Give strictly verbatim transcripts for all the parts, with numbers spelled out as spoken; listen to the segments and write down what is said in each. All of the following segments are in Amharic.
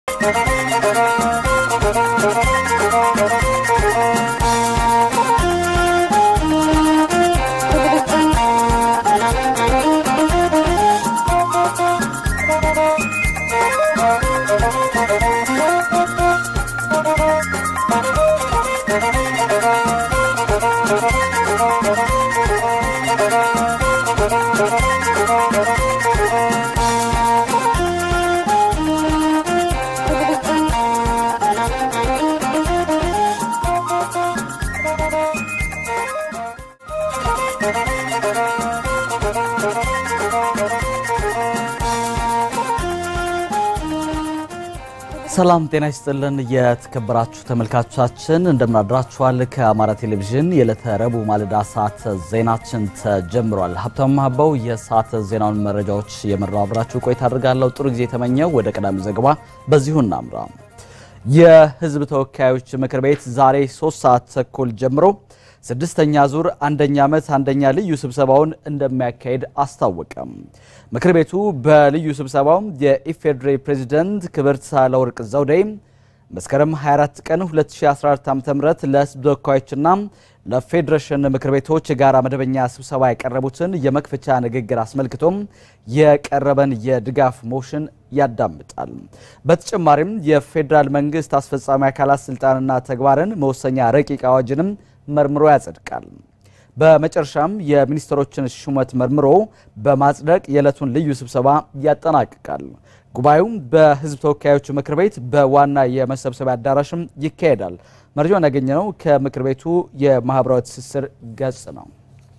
ሰላም ጤና ይስጥልን የተከበራችሁ ተመልካቾቻችን እንደምን አድራችኋል ከአማራ ቴሌቪዥን የዕለተ ረቡዕ ማለዳ ሰዓት ዜናችን ተጀምሯል ሀብታሙ ማህባው የሰዓት ዜናውን መረጃዎች የመራው አብራችሁ ቆይታ አድርጋለሁ ጥሩ ጊዜ ተመኘው ወደ ቀዳሚ ዘገባ በዚሁ እናምራ የህዝብ ተወካዮች ምክር ቤት ዛሬ ሶስት ሰዓት ተኩል ጀምሮ ስድስተኛ ዙር አንደኛ ዓመት አንደኛ ልዩ ስብሰባውን እንደሚያካሂድ አስታወቀም ምክር ቤቱ በልዩ ስብሰባው የኢፌድሪ ፕሬዝዳንት ክብርት ሳህለወርቅ ዘውዴ መስከረም ሃያ አራት ቀን ሁለት ሺህ አስራ አራት ዓ.ም ለህዝብ ተወካዮችና ለፌዴሬሽን ምክር ቤቶች ጋራ መደበኛ ስብሰባ ያቀረቡትን የመክፈቻ ንግግር አስመልክቶም የቀረበን የድጋፍ ሞሽን ያዳምጣል በተጨማሪም የፌደራል መንግስት አስፈጻሚ አካላት ስልጣንና ተግባርን መወሰኛ ረቂቅ አዋጅንም መርምሮ ያጸድቃል በመጨረሻም የሚኒስትሮችን ሹመት መርምሮ በማጽደቅ የዕለቱን ልዩ ስብሰባ ያጠናቅቃል ጉባኤው በህዝብ ተወካዮች ምክር ቤት በዋና የመሰብሰቢያ አዳራሽም ይካሄዳል መረጃውን ያገኘነው ከምክር ቤቱ የማህበራዊ ትስስር ገጽ ነው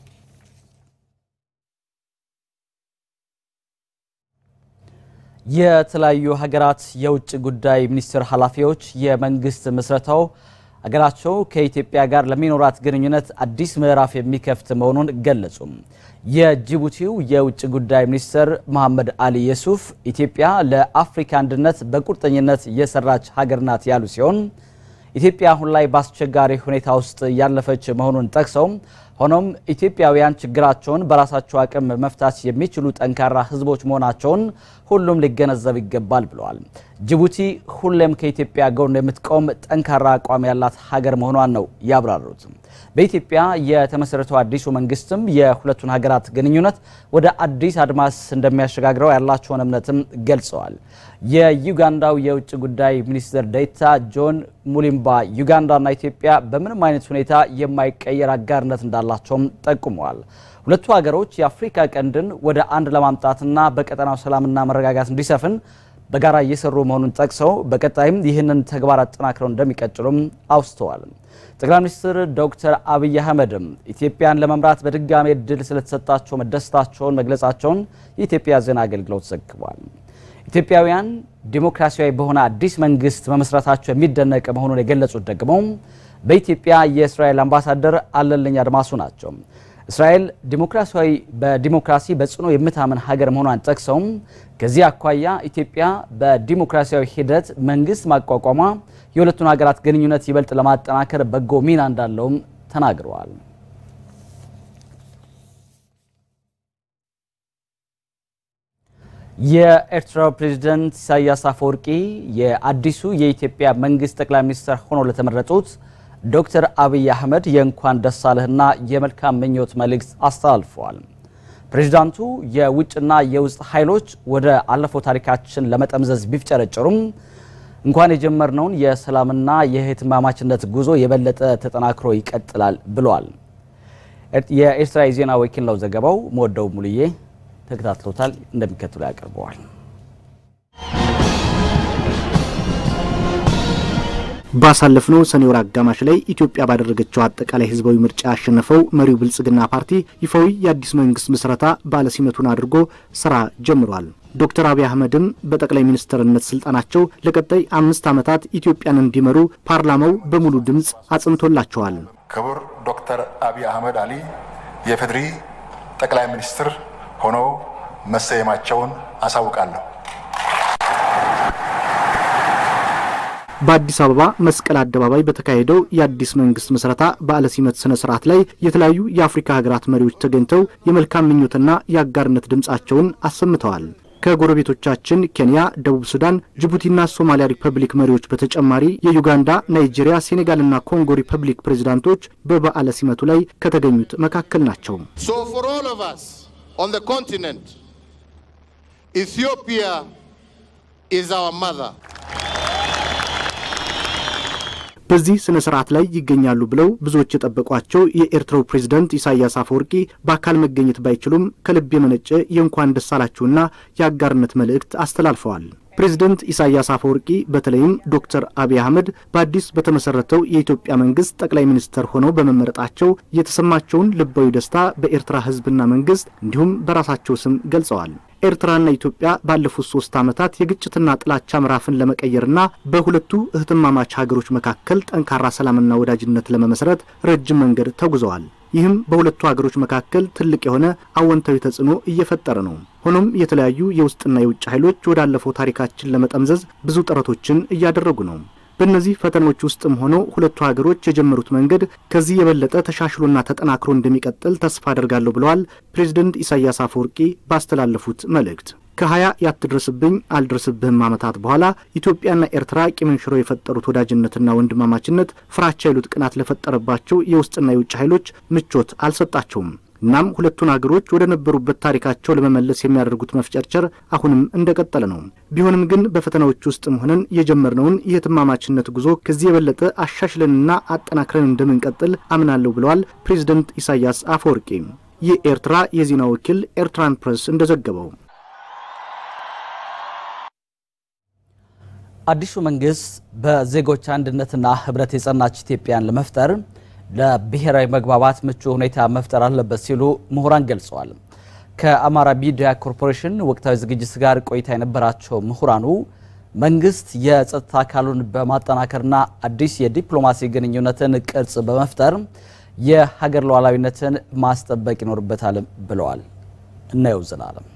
የተለያዩ ሀገራት የውጭ ጉዳይ ሚኒስትር ኃላፊዎች የመንግስት መስረታው አገራቸው ከኢትዮጵያ ጋር ለሚኖራት ግንኙነት አዲስ ምዕራፍ የሚከፍት መሆኑን ገለጹ የጅቡቲው የውጭ ጉዳይ ሚኒስትር መሐመድ አሊ የሱፍ ኢትዮጵያ ለአፍሪካ አንድነት በቁርጠኝነት የሰራች ሀገር ናት ያሉ ሲሆን ኢትዮጵያ አሁን ላይ በአስቸጋሪ ሁኔታ ውስጥ ያለፈች መሆኑን ጠቅሰው ሆኖም ኢትዮጵያውያን ችግራቸውን በራሳቸው አቅም መፍታት የሚችሉ ጠንካራ ህዝቦች መሆናቸውን ሁሉም ሊገነዘብ ይገባል ብለዋል ጅቡቲ ሁሌም ከኢትዮጵያ ጎን የምትቆም ጠንካራ አቋም ያላት ሀገር መሆኗን ነው ያብራሩት በኢትዮጵያ የተመሰረተው አዲሱ መንግስትም የሁለቱን ሀገራት ግንኙነት ወደ አዲስ አድማስ እንደሚያሸጋግረው ያላቸውን እምነትም ገልጸዋል የዩጋንዳው የውጭ ጉዳይ ሚኒስትር ዴታ ጆን ሙሊምባ ዩጋንዳና ኢትዮጵያ በምንም አይነት ሁኔታ የማይቀየር አጋርነት እንዳላቸው ጠቁመዋል ሁለቱ ሀገሮች የአፍሪካ ቀንድን ወደ አንድ ለማምጣትና በቀጠናው ሰላምና መረጋጋት እንዲሰፍን በጋራ እየሰሩ መሆኑን ጠቅሰው በቀጣይም ይህንን ተግባር አጠናክረው እንደሚቀጥሉም አውስተዋል ጠቅላይ ሚኒስትር ዶክተር አብይ አህመድም ኢትዮጵያን ለመምራት በድጋሜ እድል ስለተሰጣቸው መደሰታቸውን መግለጻቸውን የኢትዮጵያ ዜና አገልግሎት ዘግቧል ኢትዮጵያውያን ዲሞክራሲያዊ በሆነ አዲስ መንግስት መመስረታቸው የሚደነቅ መሆኑን የገለጹት ደግሞ በኢትዮጵያ የእስራኤል አምባሳደር አለልኝ አድማሱ ናቸው እስራኤል ዲሞክራሲያዊ በዲሞክራሲ በጽኑ የምታመን ሀገር መሆኗን ጠቅሰው ከዚህ አኳያ ኢትዮጵያ በዲሞክራሲያዊ ሂደት መንግስት ማቋቋሟ የሁለቱን ሀገራት ግንኙነት ይበልጥ ለማጠናከር በጎ ሚና እንዳለው ተናግረዋል የኤርትራው ፕሬዝዳንት ኢሳያስ አፈወርቂ የአዲሱ የኢትዮጵያ መንግስት ጠቅላይ ሚኒስትር ሆነው ለተመረጡት ዶክተር አብይ አህመድ የእንኳን ደስ አለህና የመልካም ምኞት መልእክት አስተላልፈዋል ፕሬዝዳንቱ የውጭና የውስጥ ኃይሎች ወደ አለፈው ታሪካችን ለመጠምዘዝ ቢፍጨረጨሩም እንኳን የጀመርነውን የሰላምና የህትማማችነት ጉዞ የበለጠ ተጠናክሮ ይቀጥላል ብለዋል የኤርትራ የዜና ወኪል ነው ዘገባው ሞደው ሙሉዬ ተከታትሎታል እንደሚከተለው ያቀርበዋል ባሳለፍነው ሰኔ ወር አጋማሽ ላይ ኢትዮጵያ ባደረገችው አጠቃላይ ህዝባዊ ምርጫ ያሸነፈው መሪው ብልጽግና ፓርቲ ይፋዊ የአዲስ መንግስት መስረታ ባለሲመቱን አድርጎ ስራ ጀምሯል ዶክተር አብይ አህመድም በጠቅላይ ሚኒስትርነት ስልጣናቸው ለቀጣይ አምስት ዓመታት ኢትዮጵያን እንዲመሩ ፓርላማው በሙሉ ድምጽ አጽንቶላቸዋል ክቡር ዶክተር አብይ አህመድ አሊ የፌዴሪ ጠቅላይ ሚኒስትር ሆነው መሰየማቸውን አሳውቃለሁ በአዲስ አበባ መስቀል አደባባይ በተካሄደው የአዲስ መንግስት መስረታ ባለሲመት ስነ ስርዓት ላይ የተለያዩ የአፍሪካ ሀገራት መሪዎች ተገኝተው የመልካም ምኞትና የአጋርነት ድምጻቸውን አሰምተዋል ከጎረቤቶቻችን ኬንያ፣ ደቡብ ሱዳን፣ ጅቡቲና ሶማሊያ ሪፐብሊክ መሪዎች በተጨማሪ የዩጋንዳ፣ ናይጄሪያ፣ ሴኔጋልና ኮንጎ ሪፐብሊክ ፕሬዝዳንቶች በበዓለ ሲመቱ ላይ ከተገኙት መካከል ናቸው። So for all of us on the continent, Ethiopia is our mother. በዚህ ስነ ስርዓት ላይ ይገኛሉ ብለው ብዙዎች የጠበቋቸው የኤርትራው ፕሬዝዳንት ኢሳያስ አፈወርቂ በአካል መገኘት ባይችሉም ከልብ የመነጨ የእንኳን ደስ አላችሁና የአጋርነት መልእክት አስተላልፈዋል። ፕሬዝዳንት ኢሳያስ አፈወርቂ በተለይም ዶክተር አብይ አህመድ በአዲስ በተመሰረተው የኢትዮጵያ መንግስት ጠቅላይ ሚኒስትር ሆነው በመመረጣቸው የተሰማቸውን ልባዊ ደስታ በኤርትራ ህዝብና መንግስት እንዲሁም በራሳቸው ስም ገልጸዋል። ኤርትራና ኢትዮጵያ ባለፉት ሶስት ዓመታት የግጭትና ጥላቻ ምዕራፍን ለመቀየርና በሁለቱ እህትማማች ሀገሮች መካከል ጠንካራ ሰላምና ወዳጅነት ለመመስረት ረጅም መንገድ ተጉዘዋል። ይህም በሁለቱ ሀገሮች መካከል ትልቅ የሆነ አወንታዊ ተጽዕኖ እየፈጠረ ነው። ሆኖም የተለያዩ የውስጥና የውጭ ኃይሎች ወዳለፈው ታሪካችን ለመጠምዘዝ ብዙ ጥረቶችን እያደረጉ ነው። በእነዚህ ፈተናዎች ውስጥም ሆኖ ሁለቱ ሀገሮች የጀመሩት መንገድ ከዚህ የበለጠ ተሻሽሎና ተጠናክሮ እንደሚቀጥል ተስፋ አደርጋለሁ ብለዋል ፕሬዝዳንት ኢሳያስ አፈወርቂ ባስተላለፉት መልእክት። ከሀያ ያትድረስብኝ አልድረስብህም ዓመታት በኋላ ኢትዮጵያና ኤርትራ ቂምን ሽረው የፈጠሩት ወዳጅነትና ወንድማማችነት ፍራቻ ይሉት ቅናት ለፈጠረባቸው የውስጥና የውጭ ኃይሎች ምቾት አልሰጣቸውም። እናም ሁለቱን ሀገሮች ወደ ነበሩበት ታሪካቸው ለመመለስ የሚያደርጉት መፍጨርጨር አሁንም እንደቀጠለ ነው። ቢሆንም ግን በፈተናዎች ውስጥም ሆነን የጀመርነውን የትማማችነት ጉዞ ከዚህ የበለጠ አሻሽለንና አጠናክረን እንደምንቀጥል አምናለሁ ብለዋል ፕሬዝዳንት ኢሳያስ አፈወርቂ። የኤርትራ የዜና ወኪል ኤርትራን ፕሬስ እንደዘገበው አዲሱ መንግስት በዜጎች አንድነትና ህብረት የጸናች ኢትዮጵያን ለመፍጠር ለብሔራዊ መግባባት ምቹ ሁኔታ መፍጠር አለበት ሲሉ ምሁራን ገልጸዋል። ከአማራ ሚዲያ ኮርፖሬሽን ወቅታዊ ዝግጅት ጋር ቆይታ የነበራቸው ምሁራኑ መንግስት የጸጥታ አካሉን በማጠናከርና አዲስ የዲፕሎማሲ ግንኙነትን ቅርጽ በመፍጠር የሀገር ሉዓላዊነትን ማስጠበቅ ይኖርበታል ብለዋል። እናየው ዘላለም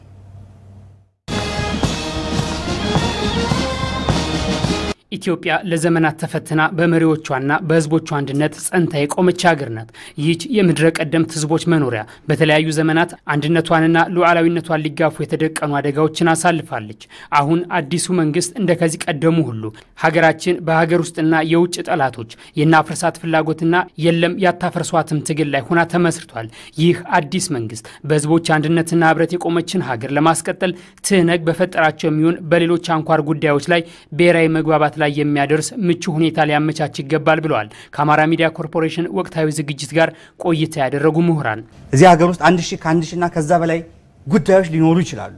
ኢትዮጵያ ለዘመናት ተፈትና በመሪዎቿና በህዝቦቿ አንድነት ጸንታ የቆመች ሀገር ናት። ይህች የምድረ ቀደምት ህዝቦች መኖሪያ በተለያዩ ዘመናት አንድነቷንና ሉዓላዊነቷን ሊጋፉ የተደቀኑ አደጋዎችን አሳልፋለች። አሁን አዲሱ መንግስት እንደከዚህ ቀደሙ ሁሉ ሀገራችን በሀገር ውስጥና የውጭ ጠላቶች የናፍርሳት ፍላጎትና የለም ያታፈርሷትም ትግል ላይ ሆና ተመስርቷል። ይህ አዲስ መንግስት በህዝቦች አንድነትና ህብረት የቆመችን ሀገር ለማስቀጠል ትህነግ በፈጠራቸው የሚሆን በሌሎች አንኳር ጉዳዮች ላይ ብሔራዊ መግባባት ላይ የሚያደርስ ምቹ ሁኔታ ሊያመቻች ይገባል ብለዋል። ከአማራ ሚዲያ ኮርፖሬሽን ወቅታዊ ዝግጅት ጋር ቆይታ ያደረጉ ምሁራን እዚህ ሀገር ውስጥ አንድ ሺህ ከአንድ ሺህና ከዛ በላይ ጉዳዮች ሊኖሩ ይችላሉ።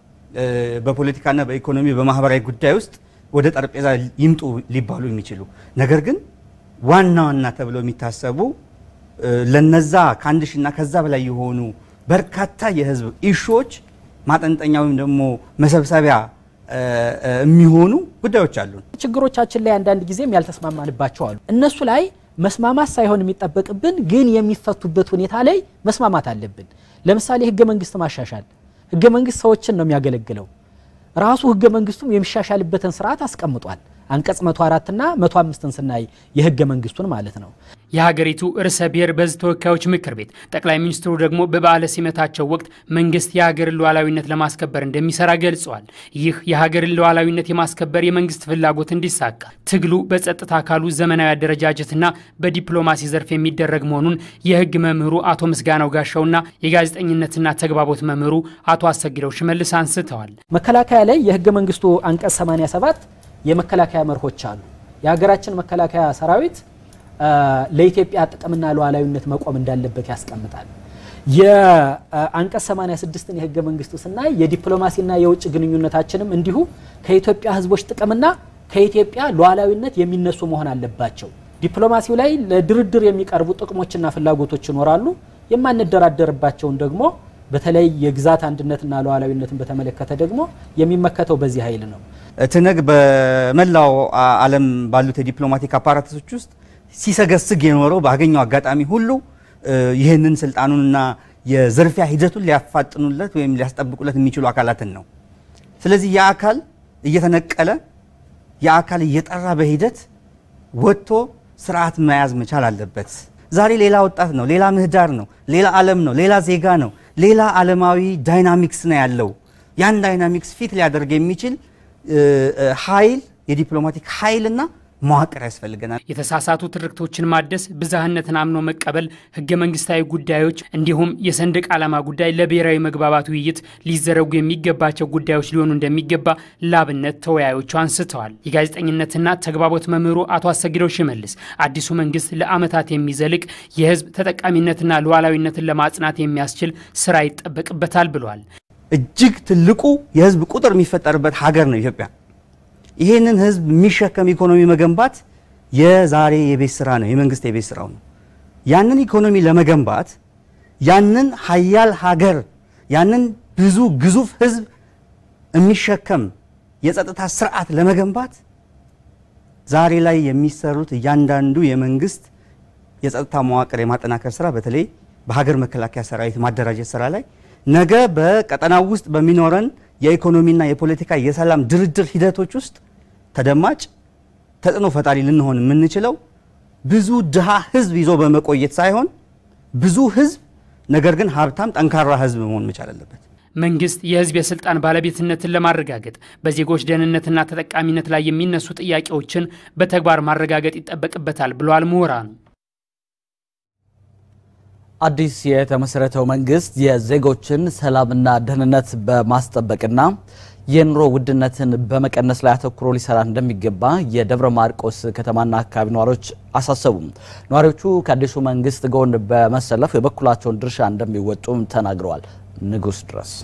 በፖለቲካና በኢኮኖሚ በማህበራዊ ጉዳይ ውስጥ ወደ ጠረጴዛ ይምጡ ሊባሉ የሚችሉ ነገር ግን ዋና ዋና ተብለው የሚታሰቡ ለነዛ ከአንድ ሺህና ከዛ በላይ የሆኑ በርካታ የህዝብ ኢሹዎች ማጠንጠኛ ወይም ደግሞ መሰብሰቢያ የሚሆኑ ጉዳዮች አሉ። ችግሮቻችን ላይ አንዳንድ ጊዜም ያልተስማማንባቸው አሉ። እነሱ ላይ መስማማት ሳይሆን የሚጠበቅብን ግን የሚፈቱበት ሁኔታ ላይ መስማማት አለብን። ለምሳሌ ህገ መንግስት ማሻሻል ህገ መንግስት ሰዎችን ነው የሚያገለግለው። ራሱ ህገ መንግስቱም የሚሻሻልበትን ስርዓት አስቀምጧል። አንቀጽ መቶ አራት እና መቶ አምስት ስናይ የህገ መንግስቱን ማለት ነው። የሀገሪቱ ርዕሰ ብሔር በህዝብ ተወካዮች ምክር ቤት ጠቅላይ ሚኒስትሩ ደግሞ በበዓለ ሲመታቸው ወቅት መንግስት የሀገርን ሉዓላዊነት ለማስከበር እንደሚሰራ ገልጸዋል። ይህ የሀገርን ሉዓላዊነት የማስከበር የመንግስት ፍላጎት እንዲሳካ ትግሉ በጸጥታ አካሉ ዘመናዊ አደረጃጀትና በዲፕሎማሲ ዘርፍ የሚደረግ መሆኑን የህግ መምህሩ አቶ ምስጋናው ጋሻውና የጋዜጠኝነትና ተግባቦት መምህሩ አቶ አሰግደው ሽመልስ አንስተዋል። መከላከያ ላይ የህገ መንግስቱ አንቀጽ ሰማንያ ሰባት የመከላከያ መርሆች አሉ። የሀገራችን መከላከያ ሰራዊት ለኢትዮጵያ ጥቅምና ሉዓላዊነት መቆም እንዳለበት ያስቀምጣል። የአንቀጽ ሰማንያ ስድስት የህገ መንግስቱ ስናይ የዲፕሎማሲና የውጭ ግንኙነታችንም እንዲሁ ከኢትዮጵያ ህዝቦች ጥቅምና ከኢትዮጵያ ሉዓላዊነት የሚነሱ መሆን አለባቸው። ዲፕሎማሲው ላይ ለድርድር የሚቀርቡ ጥቅሞችና ፍላጎቶች ይኖራሉ። የማንደራደርባቸውን ደግሞ በተለይ የግዛት አንድነትና ሉዓላዊነትን በተመለከተ ደግሞ የሚመከተው በዚህ ኃይል ነው። ትነግ በመላው ዓለም ባሉት የዲፕሎማቲክ አፓራቶች ውስጥ ሲሰገስግ የኖረው ባገኘው አጋጣሚ ሁሉ ይሄንን ስልጣኑንና የዘርፊያ ሂደቱን ሊያፋጥኑለት ወይም ሊያስጠብቁለት የሚችሉ አካላትን ነው። ስለዚህ ያ አካል እየተነቀለ ያ አካል እየጠራ በሂደት ወጥቶ ስርዓት መያዝ መቻል አለበት። ዛሬ ሌላ ወጣት ነው፣ ሌላ ምህዳር ነው፣ ሌላ ዓለም ነው፣ ሌላ ዜጋ ነው፣ ሌላ ዓለማዊ ዳይናሚክስ ነው ያለው። ያን ዳይናሚክስ ፊት ሊያደርግ የሚችል ኃይል የዲፕሎማቲክ ኃይልና መዋቅር ያስፈልገናል። የተሳሳቱ ትርክቶችን ማደስ፣ ብዛህነትን አምኖ መቀበል፣ ህገ መንግስታዊ ጉዳዮች እንዲሁም የሰንደቅ ዓላማ ጉዳይ ለብሔራዊ መግባባት ውይይት ሊዘረጉ የሚገባቸው ጉዳዮች ሊሆኑ እንደሚገባ ላብነት ተወያዮቹ አንስተዋል። የጋዜጠኝነትና ተግባቦት መምህሩ አቶ አሰግደው ሽመልስ አዲሱ መንግስት ለአመታት የሚዘልቅ የህዝብ ተጠቃሚነትና ሉዓላዊነትን ለማጽናት የሚያስችል ስራ ይጠበቅበታል ብለዋል። እጅግ ትልቁ የህዝብ ቁጥር የሚፈጠርበት ሀገር ነው ኢትዮጵያ። ይሄንን ህዝብ የሚሸከም ኢኮኖሚ መገንባት የዛሬ የቤት ስራ ነው፣ የመንግስት የቤት ስራው ነው። ያንን ኢኮኖሚ ለመገንባት ያንን ሀያል ሀገር ያንን ብዙ ግዙፍ ህዝብ የሚሸከም የጸጥታ ስርዓት ለመገንባት ዛሬ ላይ የሚሰሩት እያንዳንዱ የመንግስት የጸጥታ መዋቅር የማጠናከር ስራ በተለይ በሀገር መከላከያ ሰራዊት ማደራጀት ስራ ላይ ነገ በቀጠናው ውስጥ በሚኖረን የኢኮኖሚና የፖለቲካ የሰላም ድርድር ሂደቶች ውስጥ ተደማጭ ተጽዕኖ ፈጣሪ ልንሆን የምንችለው ብዙ ድሃ ህዝብ ይዞ በመቆየት ሳይሆን ብዙ ህዝብ ነገር ግን ሀብታም ጠንካራ ህዝብ መሆን መቻል አለበት። መንግስት የህዝብ የስልጣን ባለቤትነትን ለማረጋገጥ በዜጎች ደህንነትና ተጠቃሚነት ላይ የሚነሱ ጥያቄዎችን በተግባር ማረጋገጥ ይጠበቅበታል ብለዋል ምሁራኑ። አዲስ የተመሰረተው መንግስት የዜጎችን ሰላምና ደህንነት በማስጠበቅና የኑሮ ውድነትን በመቀነስ ላይ አተኩሮ ሊሰራ እንደሚገባ የደብረ ማርቆስ ከተማና አካባቢ ነዋሪዎች አሳሰቡ። ነዋሪዎቹ ከአዲሱ መንግስት ጎን በመሰለፍ የበኩላቸውን ድርሻ እንደሚወጡም ተናግረዋል። ንጉስ ድረስ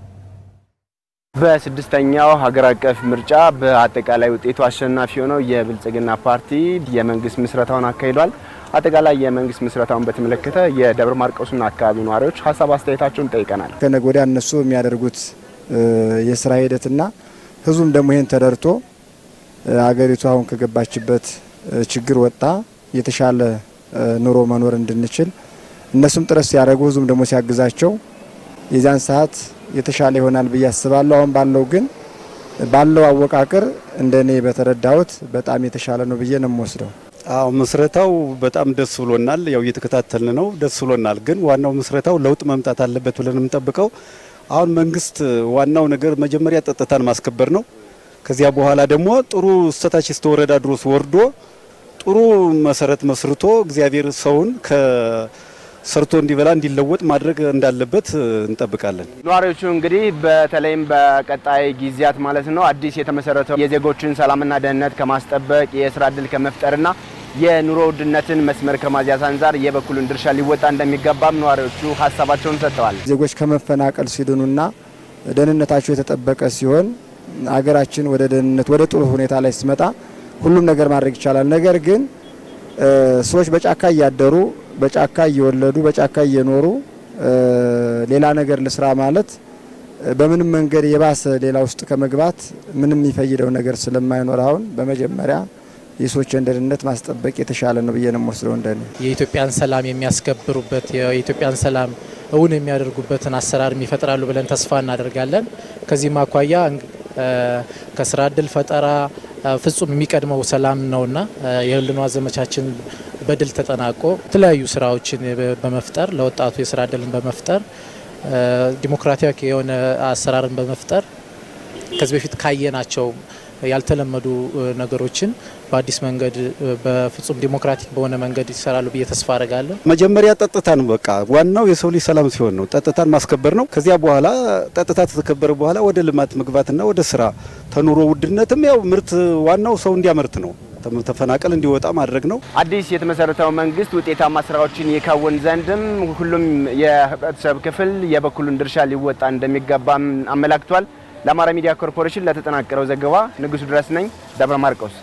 በስድስተኛው ሀገር አቀፍ ምርጫ በአጠቃላይ ውጤቱ አሸናፊ ሆነው የብልጽግና ፓርቲ የመንግስት ምስረታውን አካሂዷል። አጠቃላይ የመንግስት ምስረታውን በተመለከተ የደብረ ማርቆስና አካባቢ ነዋሪዎች ሐሳብ አስተያየታቸውን ጠይቀናል። ከነገ ወዲያ እነሱ የሚያደርጉት የሥራ ሂደትና ህዝቡም ደግሞ ይሄን ተደርቶ አገሪቱ አሁን ከገባችበት ችግር ወጣ የተሻለ ኑሮ መኖር እንድንችል እነሱም ጥረት ሲያደርጉ ህዝቡም ደግሞ ሲያግዛቸው የዛን ሰዓት የተሻለ ይሆናል ብዬ አስባለሁ። አሁን ባለው ግን ባለው አወቃቀር እንደኔ በተረዳሁት በጣም የተሻለ ነው ብዬ ነው የምወስደው። አው መስረታው በጣም ደስ ብሎናል። ያው እየተከታተልን ነው፣ ደስ ብሎናል። ግን ዋናው መስረታው ለውጥ መምጣት አለበት ብለን የምንጠብቀው አሁን መንግስት ዋናው ነገር መጀመሪያ ጸጥታን ማስከበር ነው። ከዚያ በኋላ ደግሞ ጥሩ ስተታች ስተወረዳ ድረስ ወርዶ ጥሩ መሰረት መስርቶ እግዚአብሔር ሰውን ከሰርቶ እንዲበላ እንዲለወጥ ማድረግ እንዳለበት እንጠብቃለን። ነዋሪዎቹ እንግዲህ በተለይም በቀጣይ ጊዜያት ማለት ነው አዲስ የተመሰረተው የዜጎችን ሰላምና ደህንነት ከማስጠበቅ የስራ ዕድል ከመፍጠርና የኑሮ ውድነትን መስመር ከማዝያዝ አንፃር የበኩሉን ድርሻ ሊወጣ እንደሚገባም ነዋሪዎቹ ሐሳባቸውን ሰጥተዋል። ዜጎች ከመፈናቀል ሲድኑና ደህንነታቸው የተጠበቀ ሲሆን አገራችን ወደ ደህንነት ወደ ጥሩ ሁኔታ ላይ ሲመጣ ሁሉም ነገር ማድረግ ይቻላል። ነገር ግን ሰዎች በጫካ ያደሩ በጫካ እየወለዱ በጫካ እየኖሩ ሌላ ነገር ለስራ ማለት በምንም መንገድ የባሰ ሌላ ውስጥ ከመግባት ምንም ይፈይደው ነገር ስለማይኖር አሁን በመጀመሪያ የሰዎችን ደህንነት ማስጠበቅ የተሻለ ነው ብዬ ነው ወስደው እንደኔ የኢትዮጵያን ሰላም የሚያስከብሩበት የኢትዮጵያን ሰላም እውን የሚያደርጉበትን አሰራር የሚፈጥራሉ ብለን ተስፋ እናደርጋለን። ከዚህ ማኳያ ከስራ ዕድል ፈጠራ ፍጹም የሚቀድመው ሰላም ነውና የህልውና ዘመቻችን በድል ተጠናቆ የተለያዩ ስራዎችን በመፍጠር ለወጣቱ የስራ ዕድልን በመፍጠር ዲሞክራቲያዊ የሆነ አሰራርን በመፍጠር ከዚህ በፊት ካየናቸው ያልተለመዱ ነገሮችን በአዲስ መንገድ በፍጹም ዲሞክራቲክ በሆነ መንገድ ይሰራሉ ብዬ ተስፋ አደርጋለሁ። መጀመሪያ ጸጥታን በቃ ዋናው የሰው ልጅ ሰላም ሲሆን ነው ጸጥታን ማስከበር ነው። ከዚያ በኋላ ጸጥታ ተከበረ በኋላ ወደ ልማት መግባትና ወደ ስራ ተኑሮ ውድነትም ያው ምርት ዋናው ሰው እንዲያመርት ነው ተፈናቀል እንዲወጣ ማድረግ ነው። አዲስ የተመሰረተው መንግስት ውጤታማ ስራዎችን ይከውን ዘንድም ሁሉም የህብረተሰብ ክፍል የበኩሉን ድርሻ ሊወጣ እንደሚገባም አመላክቷል። ለአማራ ሚዲያ ኮርፖሬሽን ለተጠናቀረው ዘገባ ንጉስ ድረስ ነኝ፣ ደብረ ማርቆስ።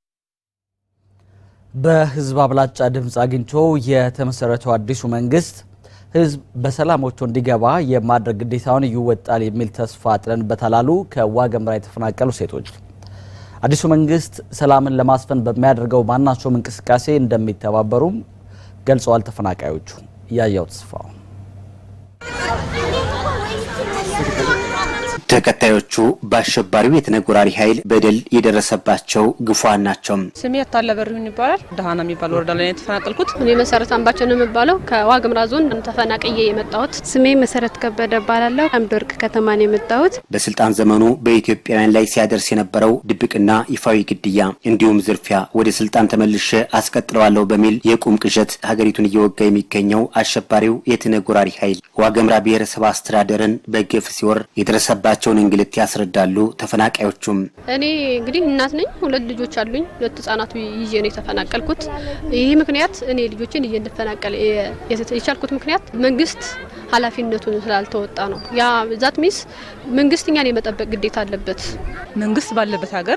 በህዝብ አብላጫ ድምጽ አግኝቶ የተመሰረተው አዲሱ መንግስት ህዝብ በሰላም ወጥቶ እንዲገባ የማድረግ ግዴታውን ይወጣል የሚል ተስፋ ጥለንበታል አሉ ከዋገምራ የተፈናቀሉ ሴቶች። አዲሱ መንግስት ሰላምን ለማስፈን በሚያደርገው ማናቸውም እንቅስቃሴ እንደሚተባበሩም ገልጸዋል። ተፈናቃዮቹ ያያው ተስፋው ተከታዮቹ በአሸባሪው የተነጎራሪ ኃይል በደል የደረሰባቸው ግፏን ናቸው። ስሜ ታለበሩኝ ይባላል። ደሃና የሚባል ወረዳ ላይ ተፈናቀልኩት። እኔ መሰረት አንባቸው ነው የምባለው ከዋግምራ ዞን ተፈናቅዬ የመጣሁት። ስሜ መሰረት ከበደ ባላለው አምዶርቅ ከተማ ነው የመጣሁት። በስልጣን ዘመኑ በኢትዮጵያውያን ላይ ሲያደርስ የነበረው ድብቅና ይፋዊ ግድያ እንዲሁም ዝርፊያ ወደ ስልጣን ተመልሼ አስቀጥለዋለሁ በሚል የቁም ቅዠት ሀገሪቱን እየወጋ የሚገኘው አሸባሪው የተነጎራሪ ኃይል ዋግምራ ብሔረሰብ አስተዳደርን በግፍ ሲወር የደረሰባቸው እንግልት ያስረዳሉ ተፈናቃዮቹም። እኔ እንግዲህ እናት ነኝ፣ ሁለት ልጆች አሉኝ። ሁለት ህፃናት ይዤ ነው የተፈናቀልኩት። ይሄ ምክንያት እኔ ልጆችን እየተፈናቀለ የቻልኩት ምክንያት መንግስት ኃላፊነቱን ስላልተወጣ ነው። ያ ዛት ሚስ መንግስት እኛን የመጠበቅ ግዴታ አለበት። መንግስት ባለበት ሀገር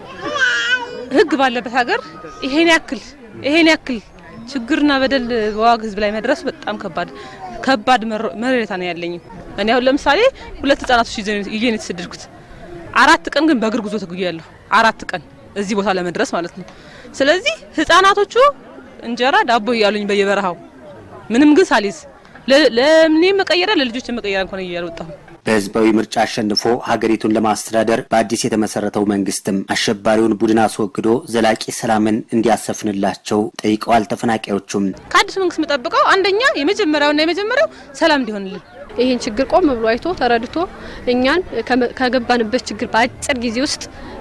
ህግ ባለበት ሀገር ይሄን ያክል ይሄን ያክል ችግርና በደል በዋግ ህዝብ ላይ መድረስ በጣም ከባድ ከባድ መረረታ ነው ያለኝ። እኔ አሁን ለምሳሌ ሁለት ህፃናቶች ይዤ ነው የተሰደድኩት። አራት ቀን ግን በእግር ጉዞ ተጉያለሁ። አራት ቀን እዚህ ቦታ ለመድረስ ማለት ነው። ስለዚህ ህፃናቶቹ እንጀራ ዳቦ ያሉኝ በየበረሃው ምንም ግን ሳሊዝ ለምን መቀየራ ለልጆች መቀየራ እንኳን እያወጣሁ በህዝባዊ ምርጫ አሸንፎ ሀገሪቱን ለማስተዳደር በአዲስ የተመሰረተው መንግስትም አሸባሪውን ቡድን አስወግዶ ዘላቂ ሰላምን እንዲያሰፍንላቸው ጠይቀዋል ተፈናቃዮቹም። ከአዲስ መንግስት መጠበቀው አንደኛ የመጀመሪያውና የመጀመሪያው ሰላም እንዲሆንልን ይሄን ችግር ቆም ብሎ አይቶ ተረድቶ እኛን ከገባንበት ችግር በአጭር ጊዜ ውስጥ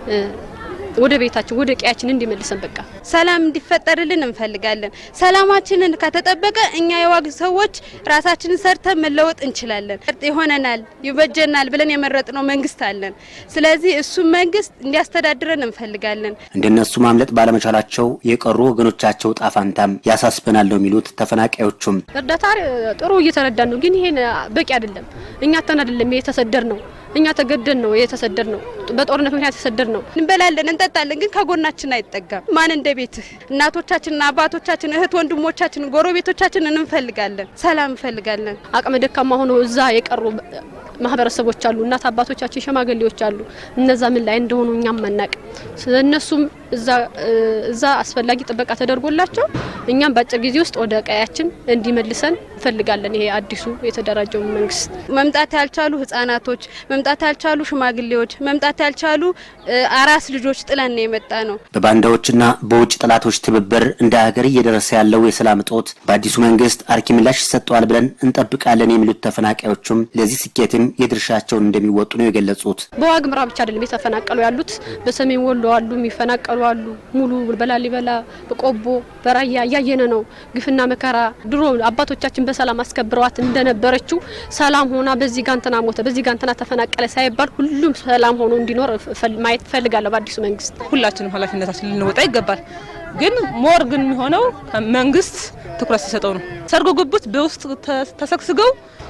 ወደ ቤታችን ወደ ቀያችን እንዲመልሰን በቃ ሰላም እንዲፈጠርልን እንፈልጋለን። ሰላማችንን ከተጠበቀ እኛ የዋግ ሰዎች ራሳችንን ሰርተን መለወጥ እንችላለን። ይሆነናል ይበጀናል ብለን የመረጥነው መንግስት አለን። ስለዚህ እሱ መንግስት እንዲያስተዳድረን እንፈልጋለን። እንደነሱ ማምለጥ ባለመቻላቸው የቀሩ ወገኖቻቸው ጣፋንታም ያሳስበናል ነው የሚሉት ተፈናቃዮቹም። እርዳታ ጥሩ እየተረዳን ነው፣ ግን ይሄን በቂ አይደለም። እኛ ተናደለም የተሰደር ነው እኛ ተገደን ነው የተሰደር ነው በጦርነት ምክንያት የተሰደር ነው። እንበላለን እንጠጣለን፣ ግን ከጎናችን አይጠጋም። ማን እንደ ቤትህ እናቶቻችንና አባቶቻችን እህት ወንድሞቻችን ጎረቤቶቻችን እንፈልጋለን፣ ሰላም እንፈልጋለን። አቅመ ደካማ ሆኖ እዛ የቀሩ ማህበረሰቦች አሉ፣ እናት አባቶቻችን ሸማግሌዎች አሉ። እነዛ ምን ላይ እንደሆኑ እኛም ማናቅ ስለነሱም እዛ እዛ አስፈላጊ ጥበቃ ተደርጎላቸው እኛም በአጭር ጊዜ ውስጥ ወደ ቀያችን እንዲመልሰን እንፈልጋለን። ይሄ አዲሱ የተደራጀው መንግስት መምጣት ያልቻሉ ህፃናቶች መምጣት ያልቻሉ ሽማግሌዎች መምጣት ያልቻሉ አራስ ልጆች ጥለን ነው የመጣ ነው። በባንዳዎችና በውጭ ጠላቶች ትብብር እንደ ሀገር እየደረሰ ያለው የሰላም እጦት በአዲሱ መንግስት አርኪ ምላሽ ይሰጣል ብለን እንጠብቃለን የሚሉት ተፈናቃዮቹም ለዚህ ስኬትም የድርሻቸውን እንደሚወጡ ነው የገለጹት። በዋግምራ ብቻ አይደለም የተፈናቀሉ ያሉት፣ በሰሜን ወሎ አሉ የሚፈናቀሉ አሉ። ሙሉ በላሊበላ በቆቦ በራያ ያየነ ነው ግፍና መከራ። ድሮ አባቶቻችን በሰላም አስከብረዋት እንደነበረችው ሰላም ሆና በዚህ ጋንተና ሞተ በዚህ ጋንተና ተፈናቀለ ሳይባል ሁሉም ሰላም ሆኖ እንዲኖር ማየት ፈልጋለሁ። በአዲሱ መንግስት ሁላችንም ኃላፊነታችንን ልንወጣ ይገባል። ግን ሞር ግን የሚሆነው መንግስት ትኩረት ሲሰጠው ነው። ሰርጎ ገቡት በውስጥ ተሰክስገው